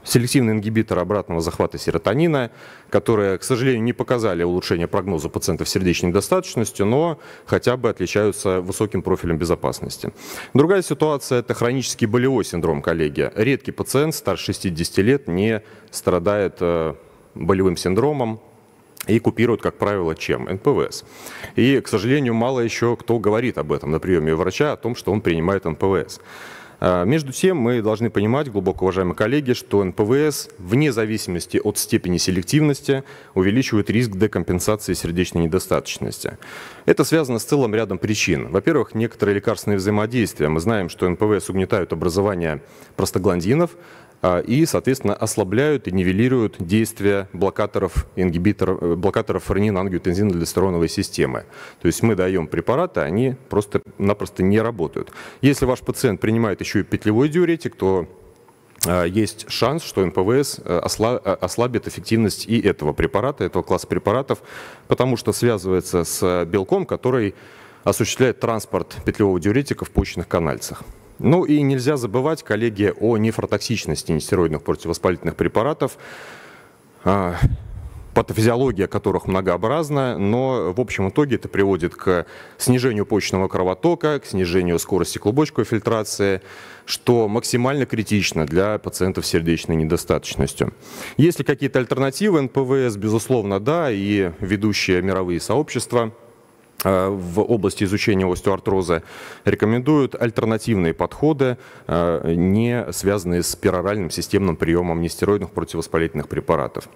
селективные ингибиторы обратного захвата серотонина, которые, к сожалению, не показали улучшение прогноза пациентов с сердечной недостаточностью, но хотя бы отличаются высоким профилем безопасности. Другая ситуация – это хронический болевой синдром, коллеги. Редкий пациент старше 60 лет не страдает болевым синдромом и купируют, как правило, чем? НПВС. И, к сожалению, мало еще кто говорит об этом на приеме у врача, о том, что он принимает НПВС. Между тем, мы должны понимать, глубоко уважаемые коллеги, что НПВС, вне зависимости от степени селективности, увеличивает риск декомпенсации сердечной недостаточности. Это связано с целым рядом причин. Во-первых, некоторые лекарственные взаимодействия. Мы знаем, что НПВС угнетают образование простагландинов и, соответственно, ослабляют и нивелируют действие блокаторов ренин-ангиотензин-альдостероновой системы. То есть мы даем препараты, они просто-напросто не работают. Если ваш пациент принимает еще и петлевой диуретик, то есть шанс, что НПВС ослабит эффективность и этого препарата, этого класса препаратов, потому что связывается с белком, который осуществляет транспорт петлевого диуретика в почечных канальцах. Ну и нельзя забывать, коллеги, о нефротоксичности нестероидных противовоспалительных препаратов, патофизиология которых многообразна, но в общем итоге это приводит к снижению почечного кровотока, к снижению скорости клубочковой фильтрации, что максимально критично для пациентов с сердечной недостаточностью. Есть ли какие-то альтернативы НПВС? Безусловно, да, и ведущие мировые сообщества в области изучения остеоартроза рекомендуют альтернативные подходы, не связанные с пероральным системным приемом нестероидных противовоспалительных препаратов.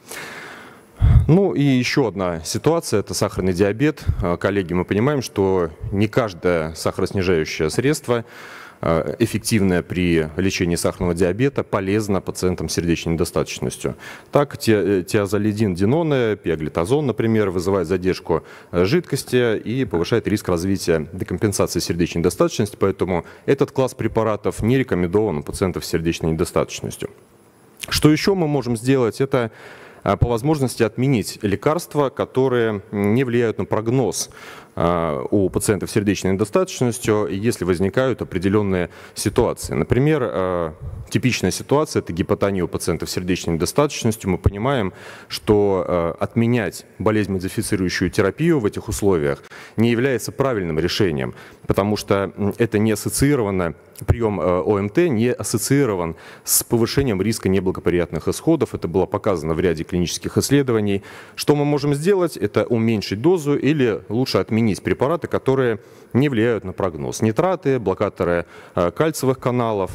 Ну и еще одна ситуация – это сахарный диабет. Коллеги, мы понимаем, что не каждое сахароснижающее средство эффективная при лечении сахарного диабета, полезна пациентам с сердечной недостаточностью. Так, тиазолидин, диноне, пиоглитазон, например, вызывает задержку жидкости и повышает риск развития декомпенсации сердечной недостаточности, поэтому этот класс препаратов не рекомендован у пациентов с сердечной недостаточностью. Что еще мы можем сделать? Это по возможности отменить лекарства, которые не влияют на прогноз у пациентов с сердечной недостаточностью, если возникают определенные ситуации. Например, типичная ситуация – это гипотония у пациентов с сердечной недостаточностью. Мы понимаем, что отменять болезнь-модифицирующую терапию в этих условиях не является правильным решением, потому что это не ассоциировано, прием ОМТ не ассоциирован с повышением риска неблагоприятных исходов. Это было показано в ряде клинических исследований. Что мы можем сделать? Это уменьшить дозу или лучше отменить препараты, которые не влияют на прогноз. Нитраты, блокаторы кальциевых каналов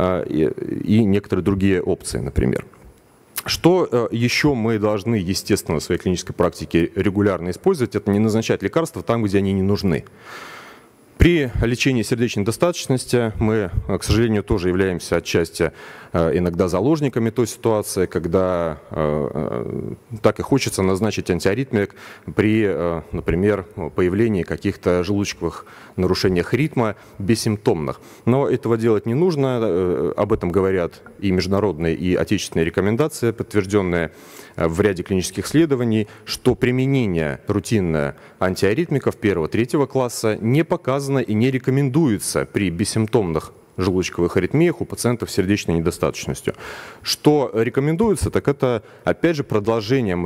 и некоторые другие опции, например. Что еще мы должны, естественно, в своей клинической практике регулярно использовать? Это не назначать лекарства там, где они не нужны. При лечении сердечной недостаточности мы, к сожалению, тоже являемся отчасти иногда заложниками той ситуации, когда так и хочется назначить антиаритмик при, например, появлении каких-то желудочковых нарушениях ритма бессимптомных. Но этого делать не нужно, об этом говорят и международные, и отечественные рекомендации, подтвержденные в ряде клинических исследований, что применение рутинное антиаритмиков 1-3 класса не показано и не рекомендуется при бессимптомных желудочковых аритмиях у пациентов с сердечной недостаточностью. Что рекомендуется, так это, опять же, продолжение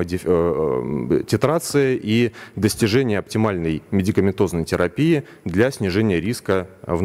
титрации и достижение оптимальной медикаментозной терапии для снижения риска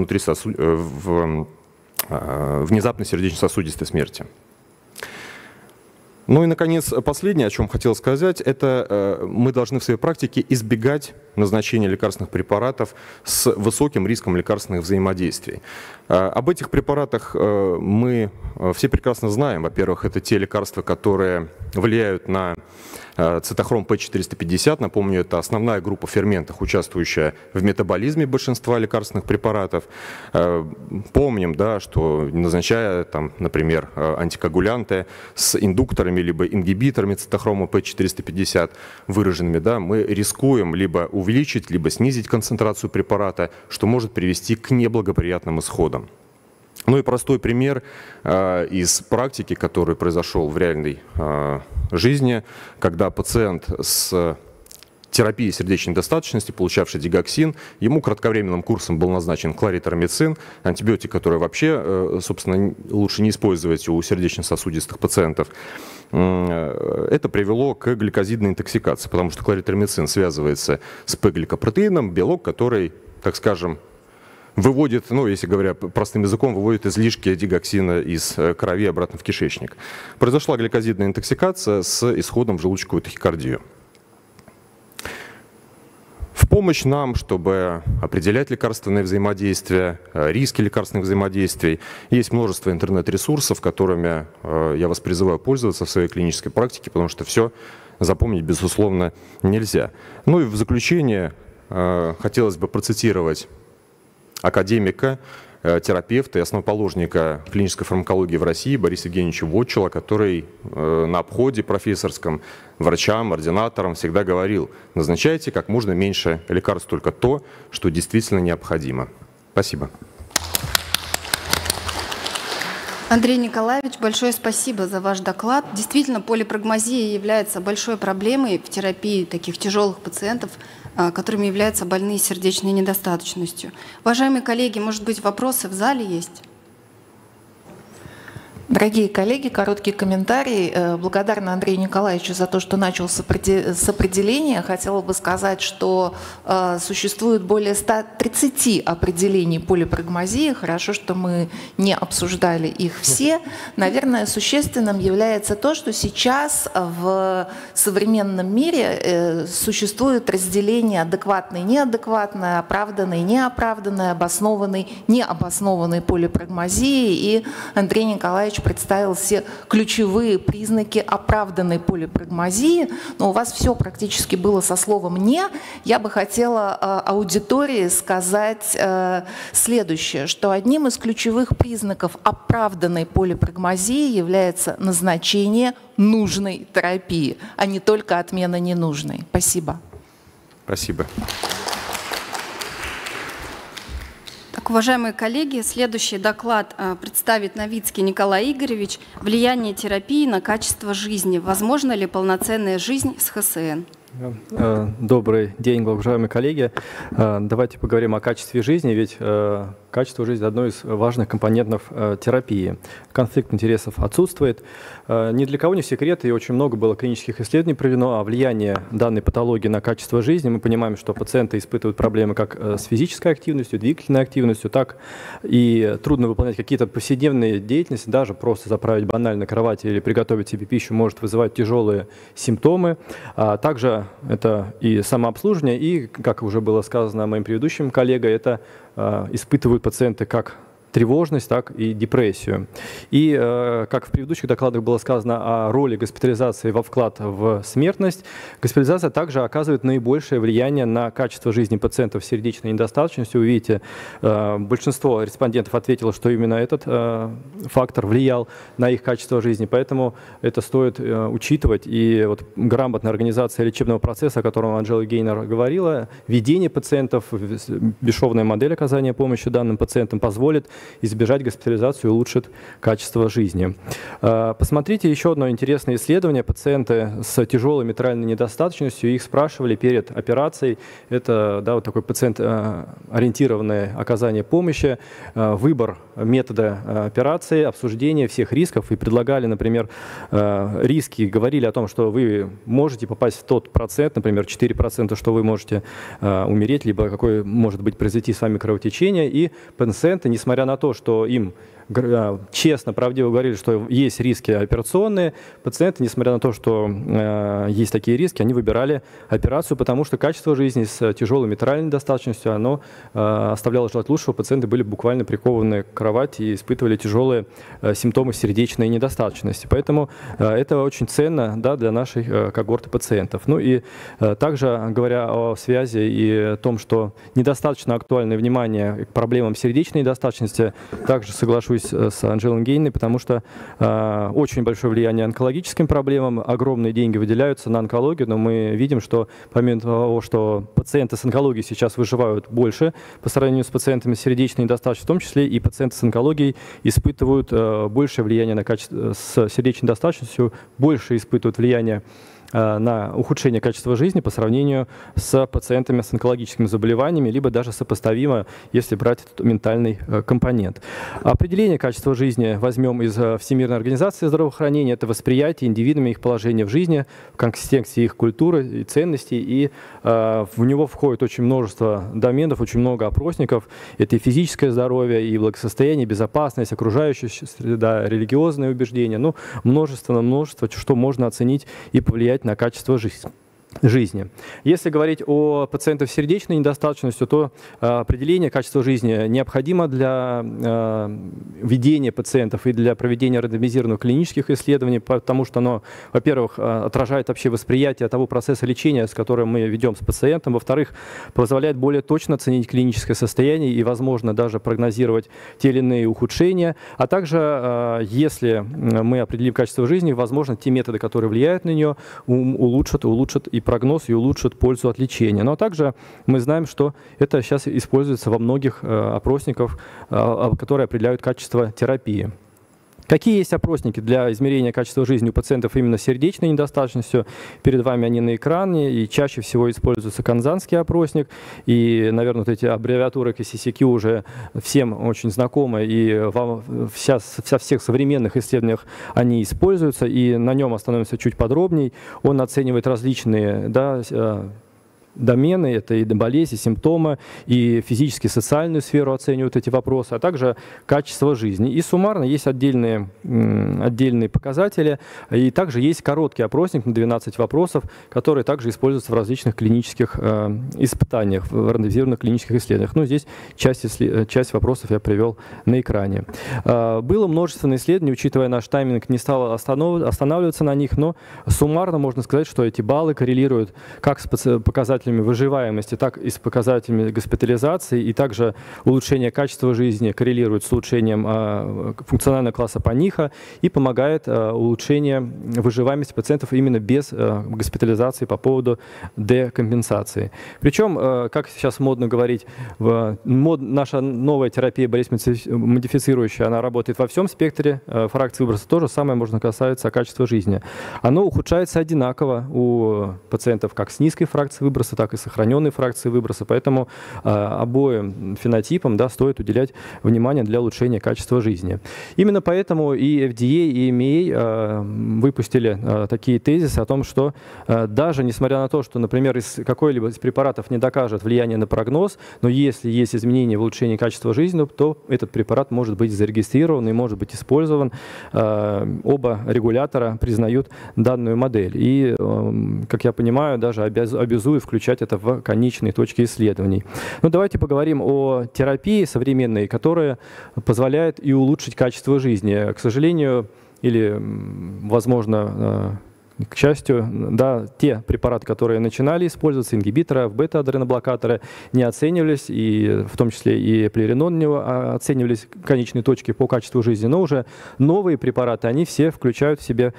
внезапной сердечно-сосудистой смерти. Ну и, наконец, последнее, о чем хотел сказать, это мы должны в своей практике избегать назначения лекарственных препаратов с высоким риском лекарственных взаимодействий. Об этих препаратах мы все прекрасно знаем. Во-первых, это те лекарства, которые влияют на цитохром P450. Напомню, это основная группа ферментов, участвующая в метаболизме большинства лекарственных препаратов. Помним, да, что назначая, например, антикоагулянты с индукторами либо ингибиторами цитохрома P450 выраженными, да, мы рискуем либо увеличить, либо снизить концентрацию препарата, что может привести к неблагоприятным исходам. Ну и простой пример из практики, который произошел в реальной жизни, когда пациент с терапии сердечной недостаточности, получавший дигоксин. Ему кратковременным курсом был назначен кларитромицин, антибиотик, который вообще, собственно, лучше не использовать у сердечно-сосудистых пациентов. Это привело к гликозидной интоксикации, потому что кларитромицин связывается с П-гликопротеином, белок, который, так скажем, выводит, ну, если говоря простым языком, выводит излишки дигоксина из крови обратно в кишечник. Произошла гликозидная интоксикация с исходом в желудочковую тахикардию. В помощь нам, чтобы определять лекарственные взаимодействия, риски лекарственных взаимодействий, есть множество интернет-ресурсов, которыми я вас призываю пользоваться в своей клинической практике, потому что все запомнить, безусловно, нельзя. Ну и в заключение хотелось бы процитировать академика, терапевта и основоположника клинической фармакологии в России Бориса Евгеньевича Вотчела, который на обходе профессорском врачам, ординаторам всегда говорил: назначайте как можно меньше лекарств, только то, что действительно необходимо. Спасибо. Андрей Николаевич, большое спасибо за ваш доклад. Действительно, полипрагмазия является большой проблемой в терапии таких тяжелых пациентов, которыми являются больные с сердечной недостаточностью. Уважаемые коллеги, может быть, вопросы в зале есть? Дорогие коллеги, короткий комментарий. Благодарна Андрею Николаевичу за то, что начал с определения. Хотела бы сказать, что существует более 130 определений полипрагмазии. Хорошо, что мы не обсуждали их все. Наверное, существенным является то, что сейчас в современном мире существует разделение адекватной, неадекватной, оправданной, неоправданной, обоснованной, необоснованной полипрагмазии. И Андрей Николаевич представил все ключевые признаки оправданной полипрагмазии, но у вас все практически было со словом «не». Я бы хотела аудитории сказать следующее, что одним из ключевых признаков оправданной полипрагмазии является назначение нужной терапии, а не только отмена ненужной. Спасибо. Спасибо. Так, уважаемые коллеги, следующий доклад представит Новицкий Николай Игоревич «Влияние терапии на качество жизни. Возможно ли полноценная жизнь с ХСН?» Добрый день, уважаемые коллеги. Давайте поговорим о качестве жизни, ведь качество жизни – одно из важных компонентов терапии. Конфликт интересов отсутствует. Ни для кого не секрет, и очень много было клинических исследований проведено о влиянии данной патологии на качество жизни. Мы понимаем, что пациенты испытывают проблемы как с физической активностью, двигательной активностью, так и трудно выполнять какие-то повседневные деятельности, даже просто заправить банально на кровати или приготовить себе пищу может вызывать тяжелые симптомы. Также это и самообслуживание, и, как уже было сказано моим предыдущим коллегой, это испытывают пациенты как тревожность, так и депрессию. И, как в предыдущих докладах было сказано о роли госпитализации во вклад в смертность, госпитализация также оказывает наибольшее влияние на качество жизни пациентов с сердечной недостаточностью. Вы видите, большинство респондентов ответило, что именно этот фактор влиял на их качество жизни, поэтому это стоит учитывать. И вот грамотная организация лечебного процесса, о котором Анжела Гейнер говорила, ведение пациентов, бесшовная модель оказания помощи данным пациентам позволит избежать госпитализацию и улучшит качество жизни. Посмотрите еще одно интересное исследование. Пациенты с тяжелой митральной недостаточностью, их спрашивали перед операцией. Это вот такой пациент-ориентированное оказание помощи, выбор метода операции, обсуждение всех рисков. И предлагали, например, риски, говорили о том, что вы можете попасть в тот процент, например, 4%, что вы можете умереть, либо какое может быть произойти с вами кровотечение. И пациенты, несмотря на то, что им честно, правдиво говорили, что есть риски операционные, пациенты, несмотря на то, что есть такие риски, они выбирали операцию, потому что качество жизни с тяжелой митральной недостаточностью, оно оставляло желать лучшего. Пациенты были буквально прикованы к кровати и испытывали тяжелые симптомы сердечной недостаточности. Поэтому это очень ценно, для нашей когорты пациентов. Ну и также, говоря о связи и о том, что недостаточно актуальное внимание к проблемам сердечной недостаточности, также соглашусь с Анжелой Гейной, потому что очень большое влияние онкологическим проблемам, огромные деньги выделяются на онкологию, но мы видим, что помимо того, что пациенты с онкологией сейчас выживают больше по сравнению с пациентами с сердечной недостаточностью, в том числе и пациенты с онкологией испытывают большее влияние на качество, с сердечной недостаточностью, больше испытывают влияние на ухудшение качества жизни по сравнению с пациентами с онкологическими заболеваниями, либо даже сопоставимо, если брать этот ментальный компонент. Определение качества жизни возьмем из Всемирной организации здравоохранения. Это восприятие индивидами их положения в жизни, в контексте их культуры и ценностей. И в него входит очень множество доменов, очень много опросников. Это и физическое здоровье, и благосостояние, и безопасность, окружающая среда, религиозные убеждения. Ну, множество, что можно оценить и повлиять на качество жизни. Если говорить о пациентах с сердечной недостаточностью, то определение качества жизни необходимо для ведения пациентов и для проведения рандомизированных клинических исследований, потому что оно, во-первых, отражает вообще восприятие того процесса лечения, с которым мы ведем с пациентом, во-вторых, позволяет более точно оценить клиническое состояние и, возможно, даже прогнозировать те или иные ухудшения, а также, если мы определим качество жизни, возможно, те методы, которые влияют на нее, улучшат и прогноз и улучшит пользу от лечения. Но также мы знаем, что это сейчас используется во многих опросниках, которые определяют качество терапии. Какие есть опросники для измерения качества жизни у пациентов именно с сердечной недостаточностью? Перед вами они на экране, и чаще всего используется канзанский опросник. И, наверное, вот эти аббревиатуры KCCQ уже всем очень знакомы, и сейчас во всех современных исследованиях они используются, и на нем остановимся чуть подробнее. Он оценивает различные домены, это и болезни, симптомы, и физически социальную сферу оценивают эти вопросы, а также качество жизни. И суммарно есть отдельные показатели, и также есть короткий опросник на 12 вопросов, которые также используются в различных клинических испытаниях, в рандомизированных клинических исследованиях. Ну, здесь часть вопросов я привел на экране. Было множество исследований, учитывая наш тайминг, не стал останавливаться на них, но суммарно можно сказать, что эти баллы коррелируют как с показателями выживаемости, так и с показателями госпитализации, и также улучшение качества жизни коррелирует с улучшением функционального класса ПАНИХа и помогает улучшению выживаемости пациентов именно без госпитализации по поводу декомпенсации. Причем, как сейчас модно говорить, наша новая терапия болезнь-модифицирующая, она работает во всем спектре фракций выброса. То же самое можно касаться качества жизни. Оно ухудшается одинаково у пациентов как с низкой фракцией выброса, так и сохраненной фракции выброса. Поэтому обоим фенотипам стоит уделять внимание для улучшения качества жизни. Именно поэтому и FDA, и EMA выпустили такие тезисы о том, что даже несмотря на то, что, например, какой-либо из препаратов не докажет влияние на прогноз, но если есть изменения в улучшении качества жизни, то этот препарат может быть зарегистрирован и может быть использован. Оба регулятора признают данную модель. И, как я понимаю, даже обязуют включать это в конечные точки исследований. Но давайте поговорим о терапии современной, которая позволяет и улучшить качество жизни. К сожалению, или, возможно, к счастью, те препараты, которые начинали использоваться, ингибиторы, бета-адреноблокаторы, не оценивались, и в том числе и плеринон не оценивались конечные точки по качеству жизни, но уже новые препараты, они все включают в себе,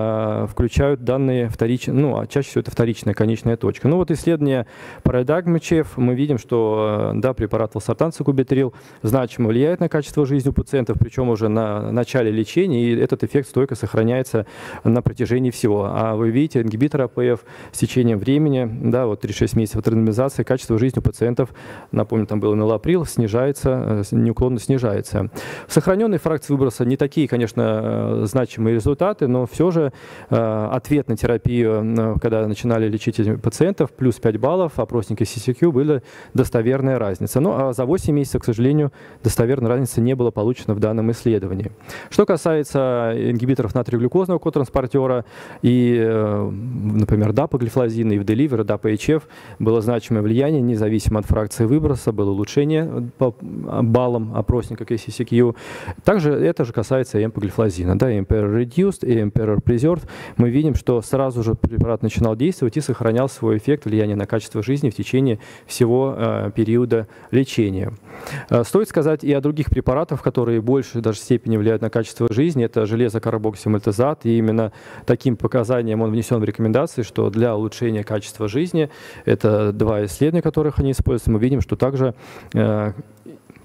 данные вторичные, чаще всего это вторичная конечная точка. Ну вот исследование Парадигмачев, мы видим, что препарат valsartan сакубитрил значимо влияет на качество жизни у пациентов, причем уже на начале лечения, и этот эффект стойко сохраняется на протяжении всего. А вы видите, ингибитор АПФ с течением времени, 36 месяцев рандомизации, качество жизни у пациентов, напомню, там был энолаприл, снижается, неуклонно снижается. В сохраненной фракции выброса не такие, конечно, значимые результаты, но все же ответ на терапию, когда начинали лечить этих пациентов, плюс 5 баллов, опросники CCQ, была достоверная разница. Ну а за 8 месяцев, к сожалению, достоверной разницы не было получено в данном исследовании. Что касается ингибиторов натриеглюкозного котранспортера, и, например, дапаглифлозина и в Deliver, DAPA-HF было значимое влияние, независимо от фракции выброса, было улучшение по баллам опросника KCCQ. Также это же касается и эмпаглифлозина, Emperor Reduced и Emperor Preserved. Мы видим, что сразу же препарат начинал действовать и сохранял свой эффект влияния на качество жизни в течение всего периода лечения. Стоит сказать и о других препаратах, которые в большей даже степени влияют на качество жизни. Это железокарбоксимальтозат, и именно таким показанием он внесен в рекомендации, что для улучшения качества жизни, это 2 исследования, которых они используют, мы видим, что также в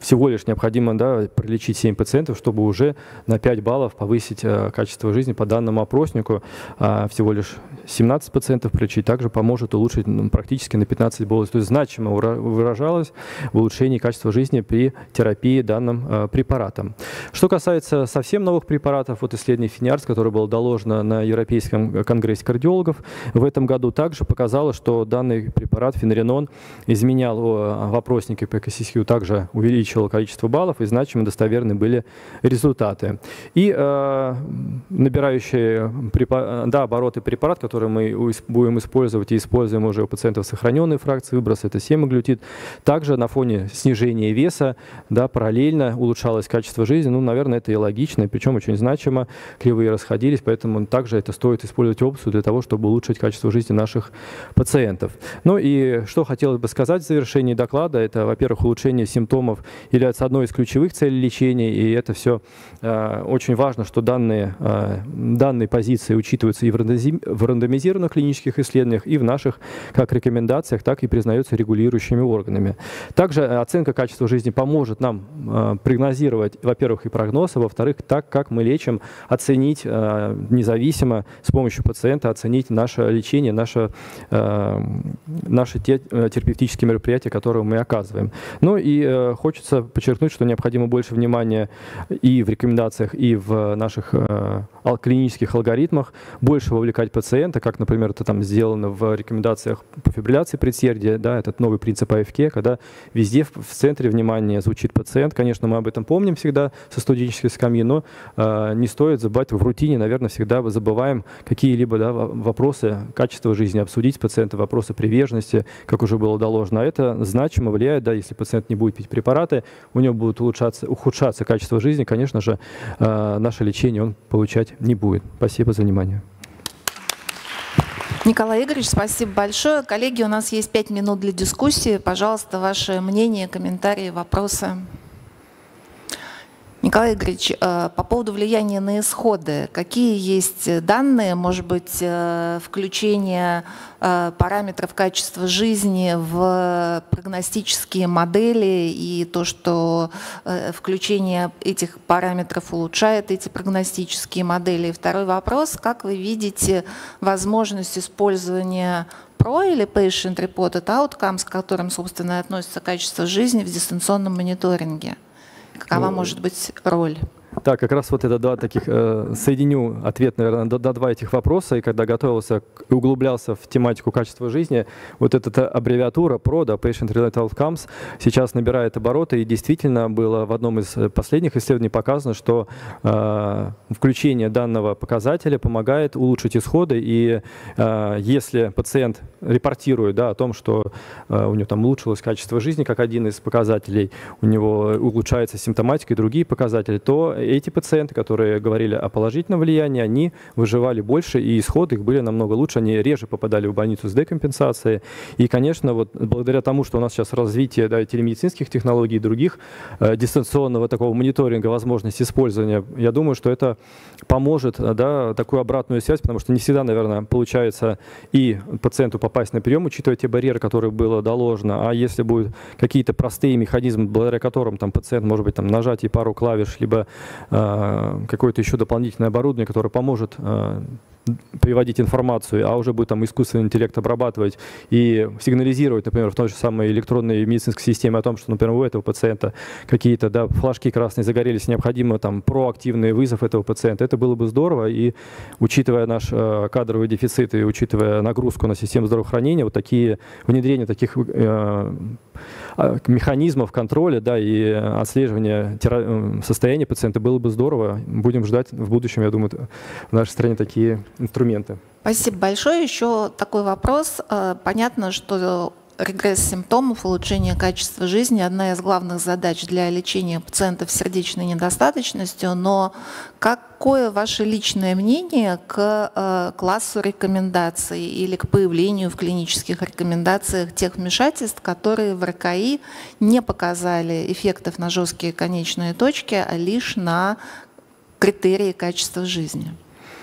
всего лишь необходимо, да, пролечить 7 пациентов, чтобы уже на 5 баллов повысить качество жизни по данному опроснику. Всего лишь 17 пациентов пролечить также поможет улучшить практически на 15 баллов. То есть значимо выражалось в улучшении качества жизни при терапии данным препаратом. Что касается совсем новых препаратов, вот исследование FINEARTS, которое было доложено на Европейском конгрессе кардиологов, в этом году также показало, что данный препарат феноренон изменял в опроснике по КССQ, также увеличивал количество баллов, и значимо достоверны были результаты. И набирающие обороты препарат, который мы будем использовать и используем уже у пациентов сохраненной фракции выброса, это семаглютид, также на фоне снижения веса, да, параллельно улучшалось качество жизни. Ну, наверное, это и логично, и причем очень значимо, кривые расходились, поэтому также это стоит использовать опцию для того, чтобы улучшить качество жизни наших пациентов. Ну и что хотелось бы сказать в завершении доклада, это, во-первых, улучшение симптомов является одной из ключевых целей лечения, и это все очень важно, что данные позиции учитываются и в рандомизированных клинических исследованиях, и в наших как рекомендациях, так и признаются регулирующими органами. Также оценка качества жизни поможет нам прогнозировать, во-первых, и прогноз, а во-вторых, так как мы лечим, оценить независимо с помощью пациента, оценить наше лечение, наши терапевтические мероприятия, которые мы оказываем. Ну и хочется подчеркнуть, что необходимо больше внимания и в рекомендациях, и в наших клинических алгоритмах, больше вовлекать пациента, как, например, это там сделано в рекомендациях по фибрилляции предсердия, да, этот новый принцип АФК, когда везде в центре внимания звучит пациент. Конечно, мы об этом помним всегда со студенческой скамьи, но не стоит забывать в рутине, наверное, всегда забываем какие-либо, да, вопросы качества жизни, обсудить с пациентом вопросы приверженности, как уже было доложено. А это значимо влияет, да, если пациент не будет пить препараты, у него будет ухудшаться качество жизни, конечно же, наше лечение он получать не будет. Спасибо за внимание. Николай Игоревич, спасибо большое. Коллеги, у нас есть 5 минут для дискуссии. Пожалуйста, ваше мнение, комментарии, вопросы. Николай Игоревич, по поводу влияния на исходы, какие есть данные, может быть, включение параметров качества жизни в прогностические модели и то, что включение этих параметров улучшает эти прогностические модели? И второй вопрос, как вы видите возможность использования PRO или Patient Reported Outcomes, к которым, собственно, и относится качество жизни в дистанционном мониторинге? Какова может быть роль? Так, как раз вот это два таких, соединю ответ, наверное, до два этих вопроса, и когда готовился и углублялся в тематику качества жизни, вот эта аббревиатура PRO, да, Patient Related Outcomes, сейчас набирает обороты, и действительно было в одном из последних исследований показано, что включение данного показателя помогает улучшить исходы, и если пациент репортирует, да, о том, что у него там улучшилось качество жизни, как один из показателей, у него улучшается симптоматика и другие показатели, то эти пациенты, которые говорили о положительном влиянии, они выживали больше, и исходы их были намного лучше, они реже попадали в больницу с декомпенсацией. И, конечно, вот благодаря тому, что у нас сейчас развитие, да, телемедицинских технологий и других дистанционного такого мониторинга, возможности использования, я думаю, что это поможет, да, такую обратную связь, потому что не всегда, наверное, получается и пациенту попасть на прием, учитывая те барьеры, которые было доложено. А если будут какие-то простые механизмы, благодаря которым там пациент, может быть, там нажатие пару клавиш, либо какое-то еще дополнительное оборудование, которое поможет приводить информацию, а уже будет там искусственный интеллект обрабатывать и сигнализировать, например, в той же самой электронной медицинской системе о том, что, например, у этого пациента какие-то, да, флажки красные загорелись, необходимо там проактивный вызов этого пациента. Это было бы здорово, и учитывая наш кадровый дефицит и учитывая нагрузку на систему здравоохранения, вот такие внедрение таких механизмов контроля, да, и отслеживания состояния пациента было бы здорово. Будем ждать в будущем, я думаю, в нашей стране такие инструменты. Спасибо большое. Еще такой вопрос. Понятно, что регресс симптомов, улучшение качества жизни – одна из главных задач для лечения пациентов с сердечной недостаточностью, но какое ваше личное мнение к классу рекомендаций или к появлению в клинических рекомендациях тех вмешательств, которые в РКИ не показали эффектов на жесткие конечные точки, а лишь на критерии качества жизни?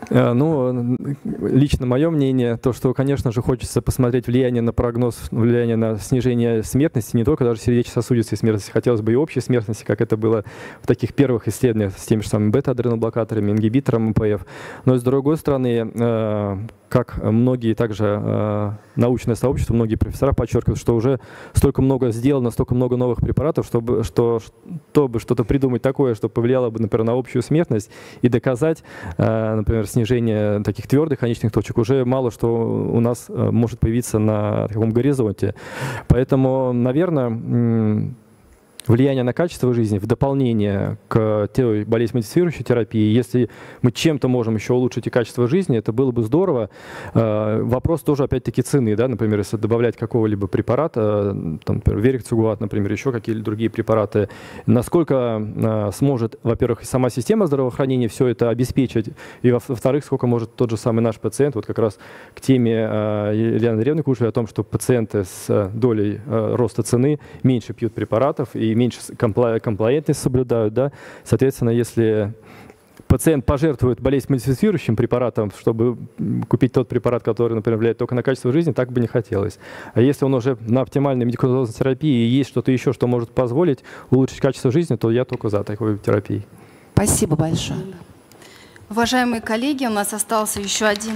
Ну, лично мое мнение, то, что, конечно же, хочется посмотреть влияние на прогноз, влияние на снижение смертности, не только даже сердечно-сосудистой смертности, хотелось бы и общей смертности, как это было в таких первых исследованиях с теми же самыми бета-адреноблокаторами, ингибитором МПФ. Но, с другой стороны, как многие также научное сообщество, многие профессора подчеркивают, что уже столько много сделано, столько много новых препаратов, чтобы что-то придумать такое, что повлияло бы, например, на общую смертность и доказать, например, снижение таких твердых конечных точек, уже мало что у нас может появиться на таком горизонте. Поэтому, наверное, влияние на качество жизни в дополнение к той болезненно-модифицирующей терапии, если мы чем-то можем еще улучшить и качество жизни, это было бы здорово. Вопрос тоже, опять-таки, цены, да, например, если добавлять какого-либо препарата, там, например, верикцугуат, например, еще какие-либо другие препараты, насколько сможет, во-первых, и сама система здравоохранения все это обеспечить, и, во-вторых, сколько может тот же самый наш пациент, вот как раз к теме Елены Андреевны Кушевой о том, что пациенты с долей роста цены меньше пьют препаратов и меньше комплаентность соблюдают, да. Соответственно, если пациент пожертвует болезненно-модифицирующим препаратом, чтобы купить тот препарат, который, например, влияет только на качество жизни, так бы не хотелось. А если он уже на оптимальной медикаментозной терапии и есть что-то еще, что может позволить улучшить качество жизни, то я только за такой терапией. Спасибо большое. Уважаемые коллеги, у нас остался еще один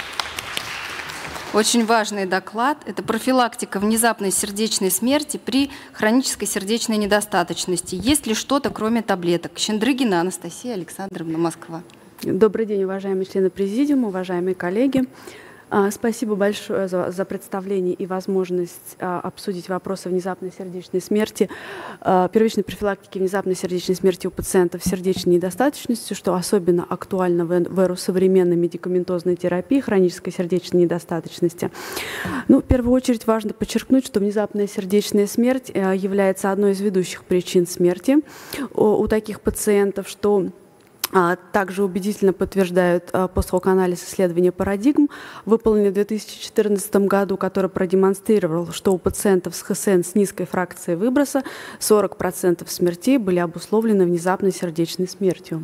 очень важный доклад. Это профилактика внезапной сердечной смерти при хронической сердечной недостаточности. Есть ли что-то, кроме таблеток? Щендрыгина Анастасия Александровна, Москва. Добрый день, уважаемые члены президиума, уважаемые коллеги. Спасибо большое за представление и возможность обсудить вопросы внезапной сердечной смерти, первичной профилактики внезапной сердечной смерти у пациентов с сердечной недостаточностью, что особенно актуально в эру современной медикаментозной терапии хронической сердечной недостаточности. Ну, в первую очередь важно подчеркнуть, что внезапная сердечная смерть является одной из ведущих причин смерти у таких пациентов, что также убедительно подтверждают постхок-анализ исследования парадигм, выполненный в 2014 году, который продемонстрировал, что у пациентов с ХСН с низкой фракцией выброса 40% смертей были обусловлены внезапной сердечной смертью.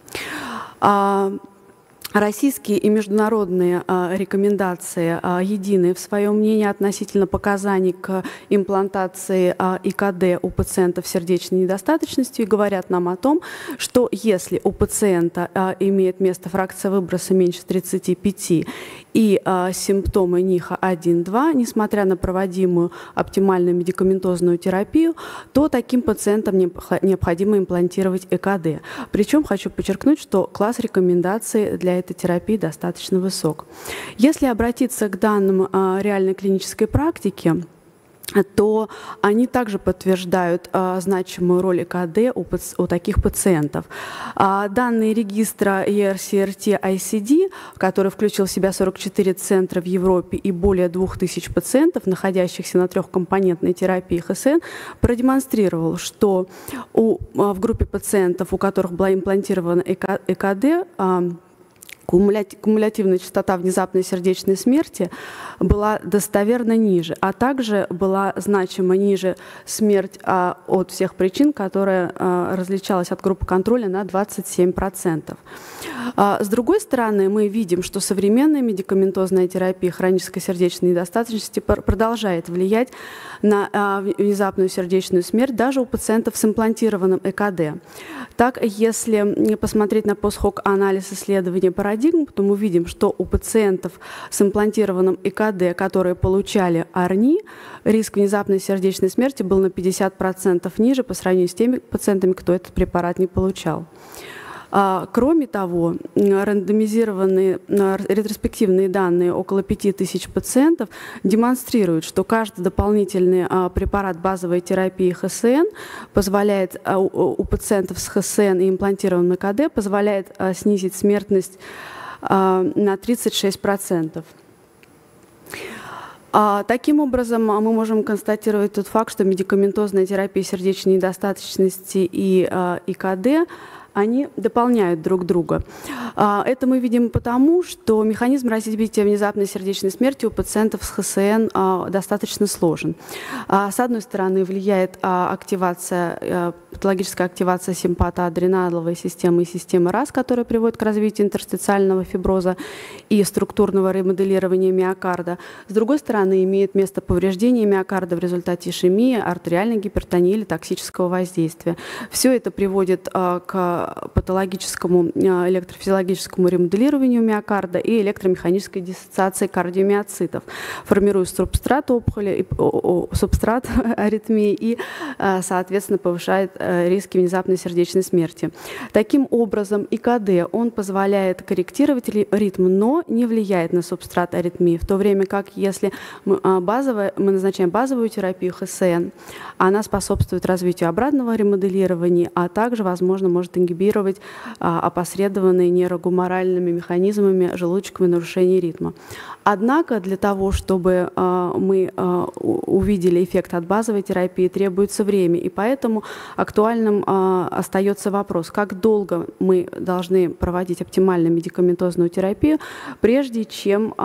Российские и международные рекомендации едины в своем мнении относительно показаний к имплантации ИКД у пациентов с сердечной недостаточностью и говорят нам о том, что если у пациента имеет место фракция выброса меньше 35 и симптомы НИХа 1-2, несмотря на проводимую оптимальную медикаментозную терапию, то таким пациентам необходимо имплантировать ЭКД. Причем хочу подчеркнуть, что класс рекомендаций для этой терапии достаточно высок. Если обратиться к данным реальной клинической практики, то они также подтверждают значимую роль ЭКД у таких пациентов. Данные регистра ERCRT-ICD, который включил в себя 44 центра в Европе и более 2000 пациентов, находящихся на трехкомпонентной терапии ХСН, продемонстрировал, что в группе пациентов, у которых была имплантирована ЭКД, кумулятивная частота внезапной сердечной смерти была достоверно ниже, а также была значимо ниже смерть от всех причин, которая различалась от группы контроля на 27%. С другой стороны, мы видим, что современная медикаментозная терапия хронической сердечной недостаточности продолжает влиять на внезапную сердечную смерть даже у пациентов с имплантированным ЭКД. Так, если посмотреть на постхок-анализ исследования парадигм, то мы видим, что у пациентов с имплантированным ЭКД, которые получали АРНИ, риск внезапной сердечной смерти был на 50% ниже по сравнению с теми пациентами, кто этот препарат не получал. Кроме того, рандомизированные ретроспективные данные около 5000 пациентов демонстрируют, что каждый дополнительный препарат базовой терапии ХСН позволяет у пациентов с ХСН и имплантированным ЭКД позволяет снизить смертность на 36%. Таким образом, мы можем констатировать тот факт, что медикаментозная терапия сердечной недостаточности и ИКД они дополняют друг друга. Это мы видим потому, что механизм развития внезапной сердечной смерти у пациентов с ХСН достаточно сложен. С одной стороны, влияет активация патологическая активация симпатоадреналовой системы и системы РАС, которая приводит к развитию интерстициального фиброза и структурного ремоделирования миокарда. С другой стороны, имеет место повреждение миокарда в результате ишемии, артериальной гипертонии или токсического воздействия. Все это приводит к патологическому электрофизиологическому ремоделированию миокарда и электромеханической диссоциации кардиомиоцитов, формируя субстрат опухоли, субстрат аритмии и, соответственно, повышает риски внезапной сердечной смерти. Таким образом, ИКД, он позволяет корректировать ритм, но не влияет на субстрат аритмии, в то время как если мы назначаем базовую терапию ХСН, она способствует развитию обратного ремоделирования, а также, возможно, может ингибировать опосредованные нейрогуморальными механизмами желудочковые нарушения ритма. Однако для того, чтобы мы увидели эффект от базовой терапии, требуется время, и поэтому актуальным остается вопрос, как долго мы должны проводить оптимальную медикаментозную терапию, прежде чем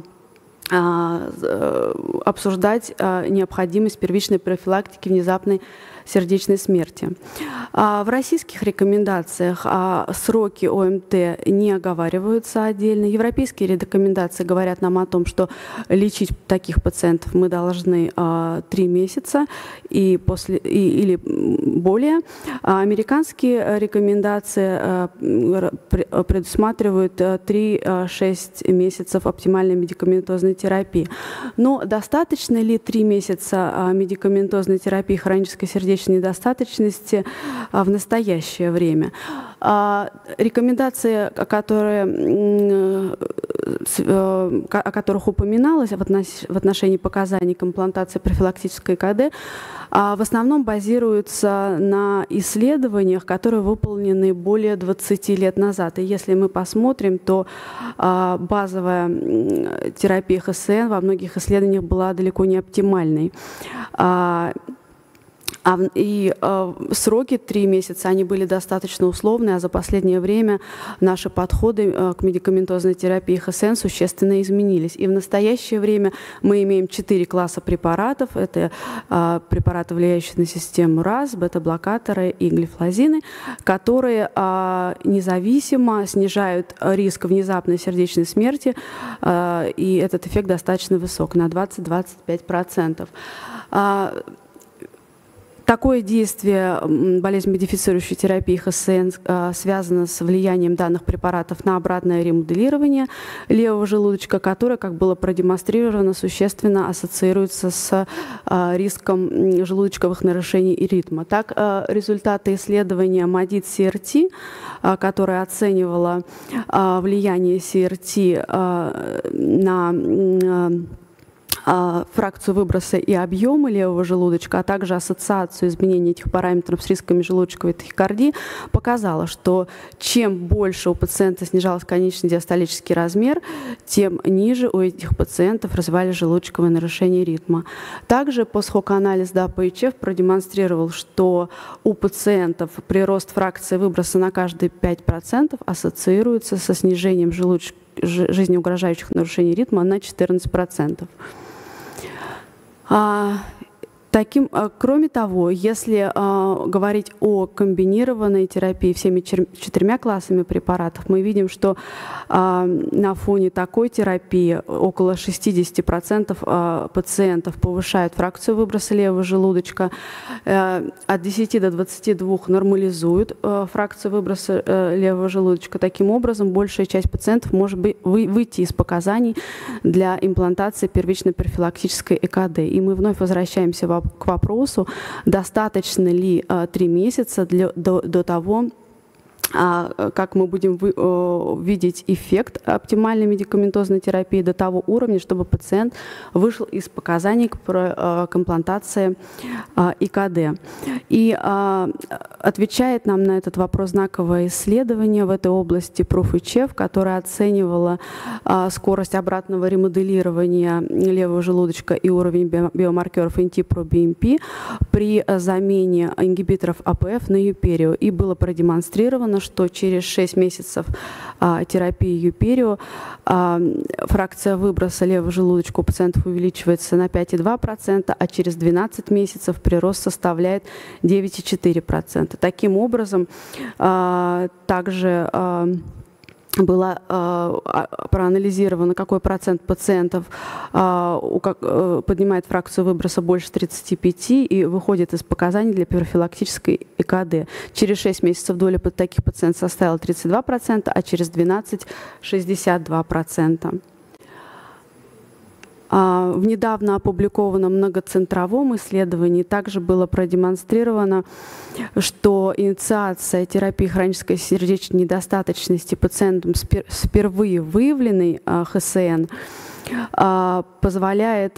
обсуждать необходимость первичной профилактики внезапной сердечной смерти. В российских рекомендациях сроки ОМТ не оговариваются отдельно. Европейские рекомендации говорят нам о том, что лечить таких пациентов мы должны 3 месяца или более. Американские рекомендации предусматривают 3-6 месяцев оптимальной медикаментозной терапии. Но достаточно ли 3 месяца медикаментозной терапии хронической сердечной недостаточности в настоящее время? Рекомендации, о которых упоминалось в отношении показаний к имплантации профилактической ИКД, в основном базируются на исследованиях, которые выполнены более 20 лет назад. И если мы посмотрим, то базовая терапия ХСН во многих исследованиях была далеко не оптимальной. Сроки 3 месяца, они были достаточно условные, а за последнее время наши подходы к медикаментозной терапии ХСН существенно изменились. И в настоящее время мы имеем 4 класса препаратов. Это препараты, влияющие на систему РАС, бета-блокаторы и глифлозины, которые независимо снижают риск внезапной сердечной смерти, и этот эффект достаточно высок, на 20-25%. Такое действие болезнь-модифицирующей терапии ХСН связано с влиянием данных препаратов на обратное ремоделирование левого желудочка, которое, как было продемонстрировано, существенно ассоциируется с риском желудочковых нарушений и ритма. Так, результаты исследования МОДИТ-CRT, которое оценивало влияние CRT на фракцию выброса и объема левого желудочка, а также ассоциацию изменений этих параметров с рисками желудочковой тахикардии, показала, что чем больше у пациента снижался конечный диастолический размер, тем ниже у этих пациентов развивались желудочковые нарушения ритма. Также пост-хок-анализ ДАП-ИЧФ продемонстрировал, что у пациентов прирост фракции выброса на каждые 5% ассоциируется со снижением жизнеугрожающих нарушений ритма на 14%. Кроме того, если говорить о комбинированной терапии всеми 4 классами препаратов, мы видим, что на фоне такой терапии около 60% пациентов повышают фракцию выброса левого желудочка, от 10 до 22 нормализуют фракцию выброса левого желудочка. Таким образом, большая часть пациентов может выйти из показаний для имплантации первичной профилактической ЭКД. И мы вновь возвращаемся к вопросу, достаточно ли 3 месяца до того, как мы будем видеть эффект оптимальной медикаментозной терапии до того уровня, чтобы пациент вышел из показаний к имплантации ИКД. И отвечает нам на этот вопрос знаковое исследование в этой области PROOF-ИЧФ, которое оценивало скорость обратного ремоделирования левого желудочка и уровень биомаркеров NT-proBNP при замене ингибиторов АПФ на юперио. И было продемонстрировано, продемонстрировано, что через 6 месяцев терапии Юперио фракция выброса левого желудочка у пациентов увеличивается на 5,2%, а через 12 месяцев прирост составляет 9,4%. Таким образом, также было проанализировано, какой процент пациентов поднимает фракцию выброса больше 35 и выходит из показаний для профилактической ЭКД. Через 6 месяцев доля таких пациентов составила 32%, а через 12 – 62%. В недавно опубликованном многоцентровом исследовании также было продемонстрировано, что инициация терапии хронической сердечной недостаточности пациентам с впервые выявленной ХСН позволяет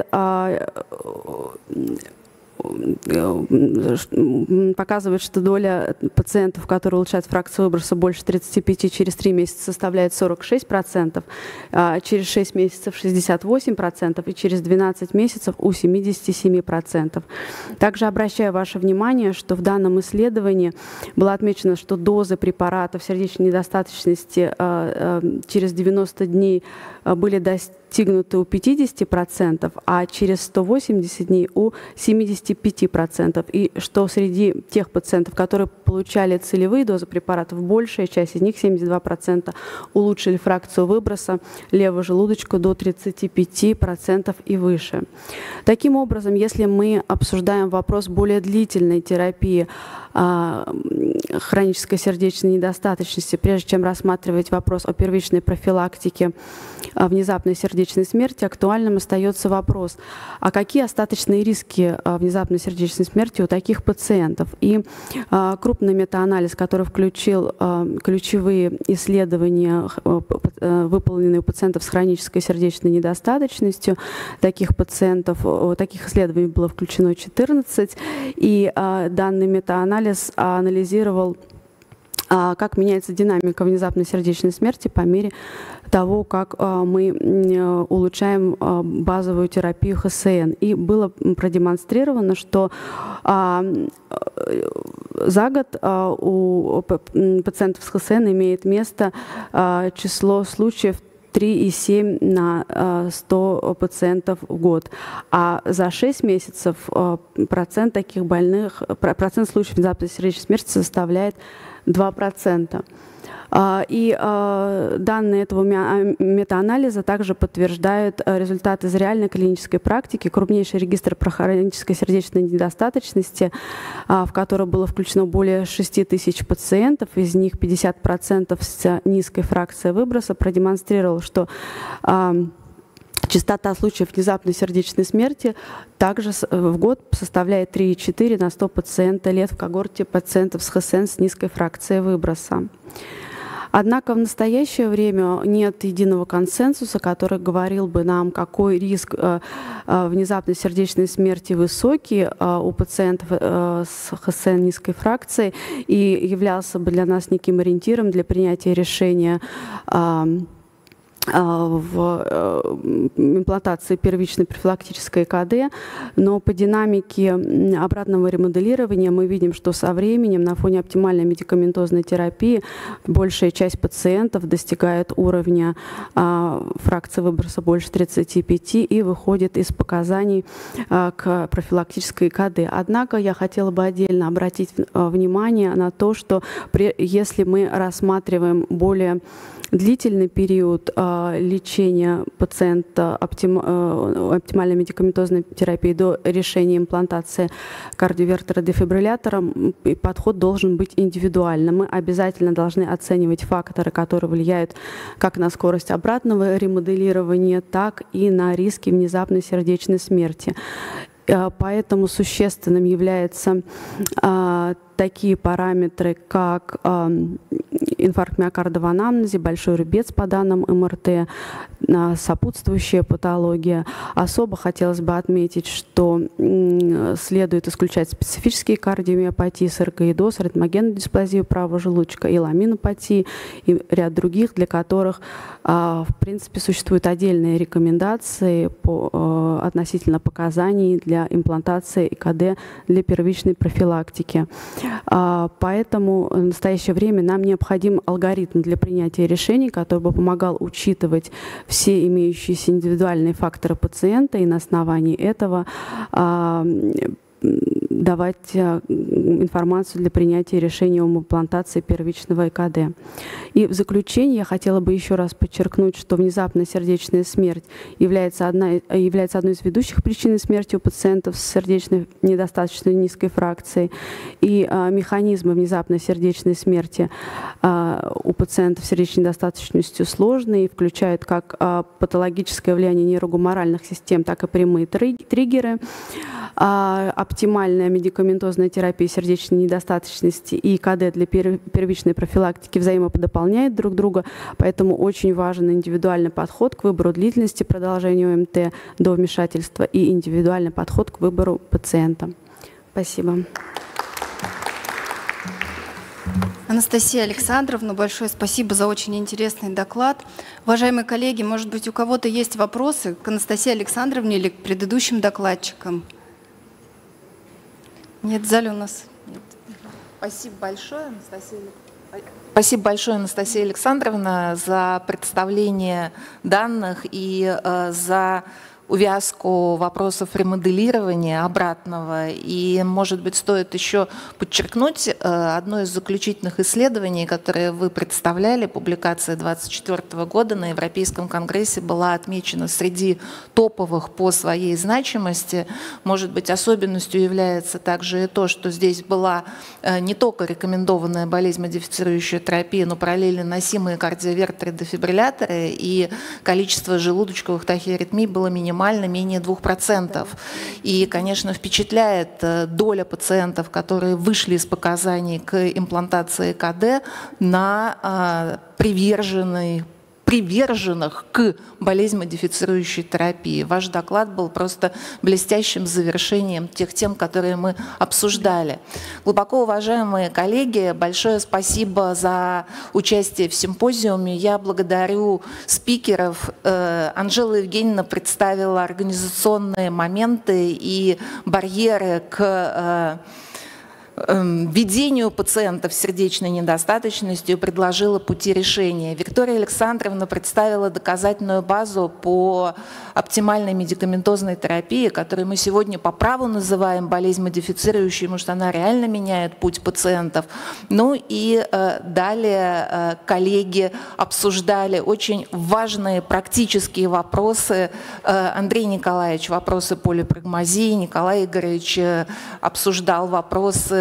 показывает, что доля пациентов, которые улучшают фракцию выброса больше 35, через 3 месяца составляет 46%, через 6 месяцев 68% и через 12 месяцев у 77%. Также обращаю ваше внимание, что в данном исследовании было отмечено, что дозы препаратов сердечной недостаточности через 90 дней были достигнуты у 50%, а через 180 дней у 75%. И что среди тех пациентов, которые получали целевые дозы препаратов, большая часть из них, 72%, улучшили фракцию выброса левого желудочка до 35% и выше. Таким образом, если мы обсуждаем вопрос более длительной терапии хронической сердечной недостаточности, прежде чем рассматривать вопрос о первичной профилактике внезапной сердечной смерти, актуальным остается вопрос, а какие остаточные риски внезапной сердечной смерти у таких пациентов? И крупный метаанализ, который включил ключевые исследования, выполненные у пациентов с хронической сердечной недостаточностью, таких исследований было включено 14, и данный метаанализ анализировал, как меняется динамика внезапной сердечной смерти по мере того, как мы улучшаем базовую терапию ХСН. И было продемонстрировано, что за год у пациентов с ХСН имеет место число случаев 3,7 на 100 пациентов в год. А за 6 месяцев процент случаев внезапной сердечной смерти составляет 2%. И данные этого метаанализа также подтверждают результаты из реальной клинической практики. Крупнейший регистр про хронической сердечной недостаточности, в который было включено более 6 тысяч пациентов, из них 50% с низкой фракцией выброса, продемонстрировал, что частота случаев внезапной сердечной смерти также в год составляет 3,4 на 100 пациента лет в когорте пациентов с ХСН с низкой фракцией выброса. Однако в настоящее время нет единого консенсуса, который говорил бы нам, какой риск внезапной сердечной смерти высокий у пациентов с ХСН низкой фракции и являлся бы для нас неким ориентиром для принятия решения в имплантации первичной профилактической ЭКД, но по динамике обратного ремоделирования мы видим, что со временем на фоне оптимальной медикаментозной терапии большая часть пациентов достигает уровня фракции выброса больше 35 и выходит из показаний к профилактической ЭКД. Однако я хотела бы отдельно обратить внимание на то, что если мы рассматриваем более длительный период лечения пациента оптимальной медикаментозной терапии до решения имплантации кардиовертера-дефибриллятором, подход должен быть индивидуальным. Мы обязательно должны оценивать факторы, которые влияют как на скорость обратного ремоделирования, так и на риски внезапной сердечной смерти. Поэтому существенным являются такие параметры, как инфаркт миокарда в анамнезе, большой рубец по данным МРТ, сопутствующая патология. Особо хотелось бы отметить, что следует исключать специфические кардиомиопатии, саркоидоз, аритмогенную дисплазию правого желудочка и ламинопатии и ряд других, для которых, в принципе, существуют отдельные рекомендации относительно показаний для имплантации ЭКД для первичной профилактики. Поэтому в настоящее время нам необходим алгоритм для принятия решений, который бы помогал учитывать все имеющиеся индивидуальные факторы пациента и на основании этого давать информацию для принятия решения об имплантации первичного ЭКД. И в заключение я хотела бы еще раз подчеркнуть, что внезапная сердечная смерть является одной из ведущих причин смерти у пациентов с сердечной недостаточно низкой фракцией. И механизмы внезапной сердечной смерти у пациентов с сердечной недостаточностью сложные и включают как патологическое влияние нейрогуморальных систем, так и прямые триггеры. Оптимальная медикаментозная терапия сердечной недостаточности и ЭКД для первичной профилактики взаимодополняют друг друга, поэтому очень важен индивидуальный подход к выбору длительности продолжения ОМТ до вмешательства и индивидуальный подход к выбору пациента. Спасибо. Анастасия Александровна, большое спасибо за очень интересный доклад. Уважаемые коллеги, может быть, у кого-то есть вопросы к Анастасии Александровне или к предыдущим докладчикам? Нет, в зале у нас нет. Спасибо большое, Анастасия. Спасибо большое, Анастасия Александровна, за представление данных и за увязку вопросов ремоделирования обратного. И, может быть, стоит еще подчеркнуть одно из заключительных исследований, которое вы представляли, публикация 2024 года на Европейском конгрессе была отмечена среди топовых по своей значимости. Может быть, особенностью является также и то, что здесь была не только рекомендованная болезнь-модифицирующая терапия, но параллельно носимые кардиовертеры, дефибрилляторы, и количество желудочковых тахиаритмий было минимальным, менее 2%. И, конечно, впечатляет доля пациентов, которые вышли из показаний к имплантации ЭКД на приверженных к болезнь-модифицирующей терапии. Ваш доклад был просто блестящим завершением тех тем, которые мы обсуждали. Глубоко уважаемые коллеги, большое спасибо за участие в симпозиуме. Я благодарю спикеров. Анжела Евгеньевна представила организационные моменты и барьеры к введению пациентов с сердечной недостаточностью предложила пути решения. Виктория Александровна представила доказательную базу по оптимальной медикаментозной терапии, которую мы сегодня по праву называем болезнь-модифицирующей, потому что она реально меняет путь пациентов. Ну и далее коллеги обсуждали очень важные практические вопросы. Андрей Николаевич вопросы полипрагмазии, Николай Игоревич обсуждал вопросы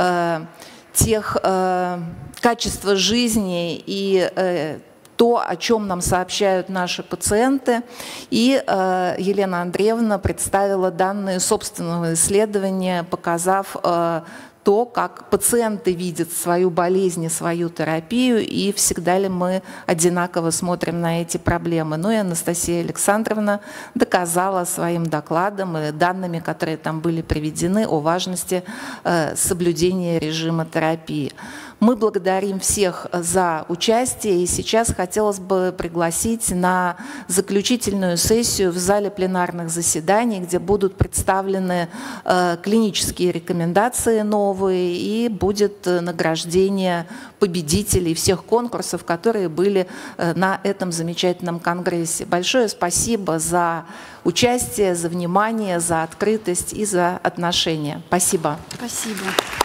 тех качества жизни и то, о чем нам сообщают наши пациенты. И Елена Андреевна представила данные собственного исследования, показав то, как пациенты видят свою болезнь и свою терапию, и всегда ли мы одинаково смотрим на эти проблемы. Ну и Анастасия Александровна доказала своим докладом и данными, которые там были приведены, о важности соблюдения режима терапии. Мы благодарим всех за участие, и сейчас хотелось бы пригласить на заключительную сессию в зале пленарных заседаний, где будут представлены клинические рекомендации новые и будет награждение победителей всех конкурсов, которые были на этом замечательном конгрессе. Большое спасибо за участие, за внимание, за открытость и за отношения. Спасибо. Спасибо.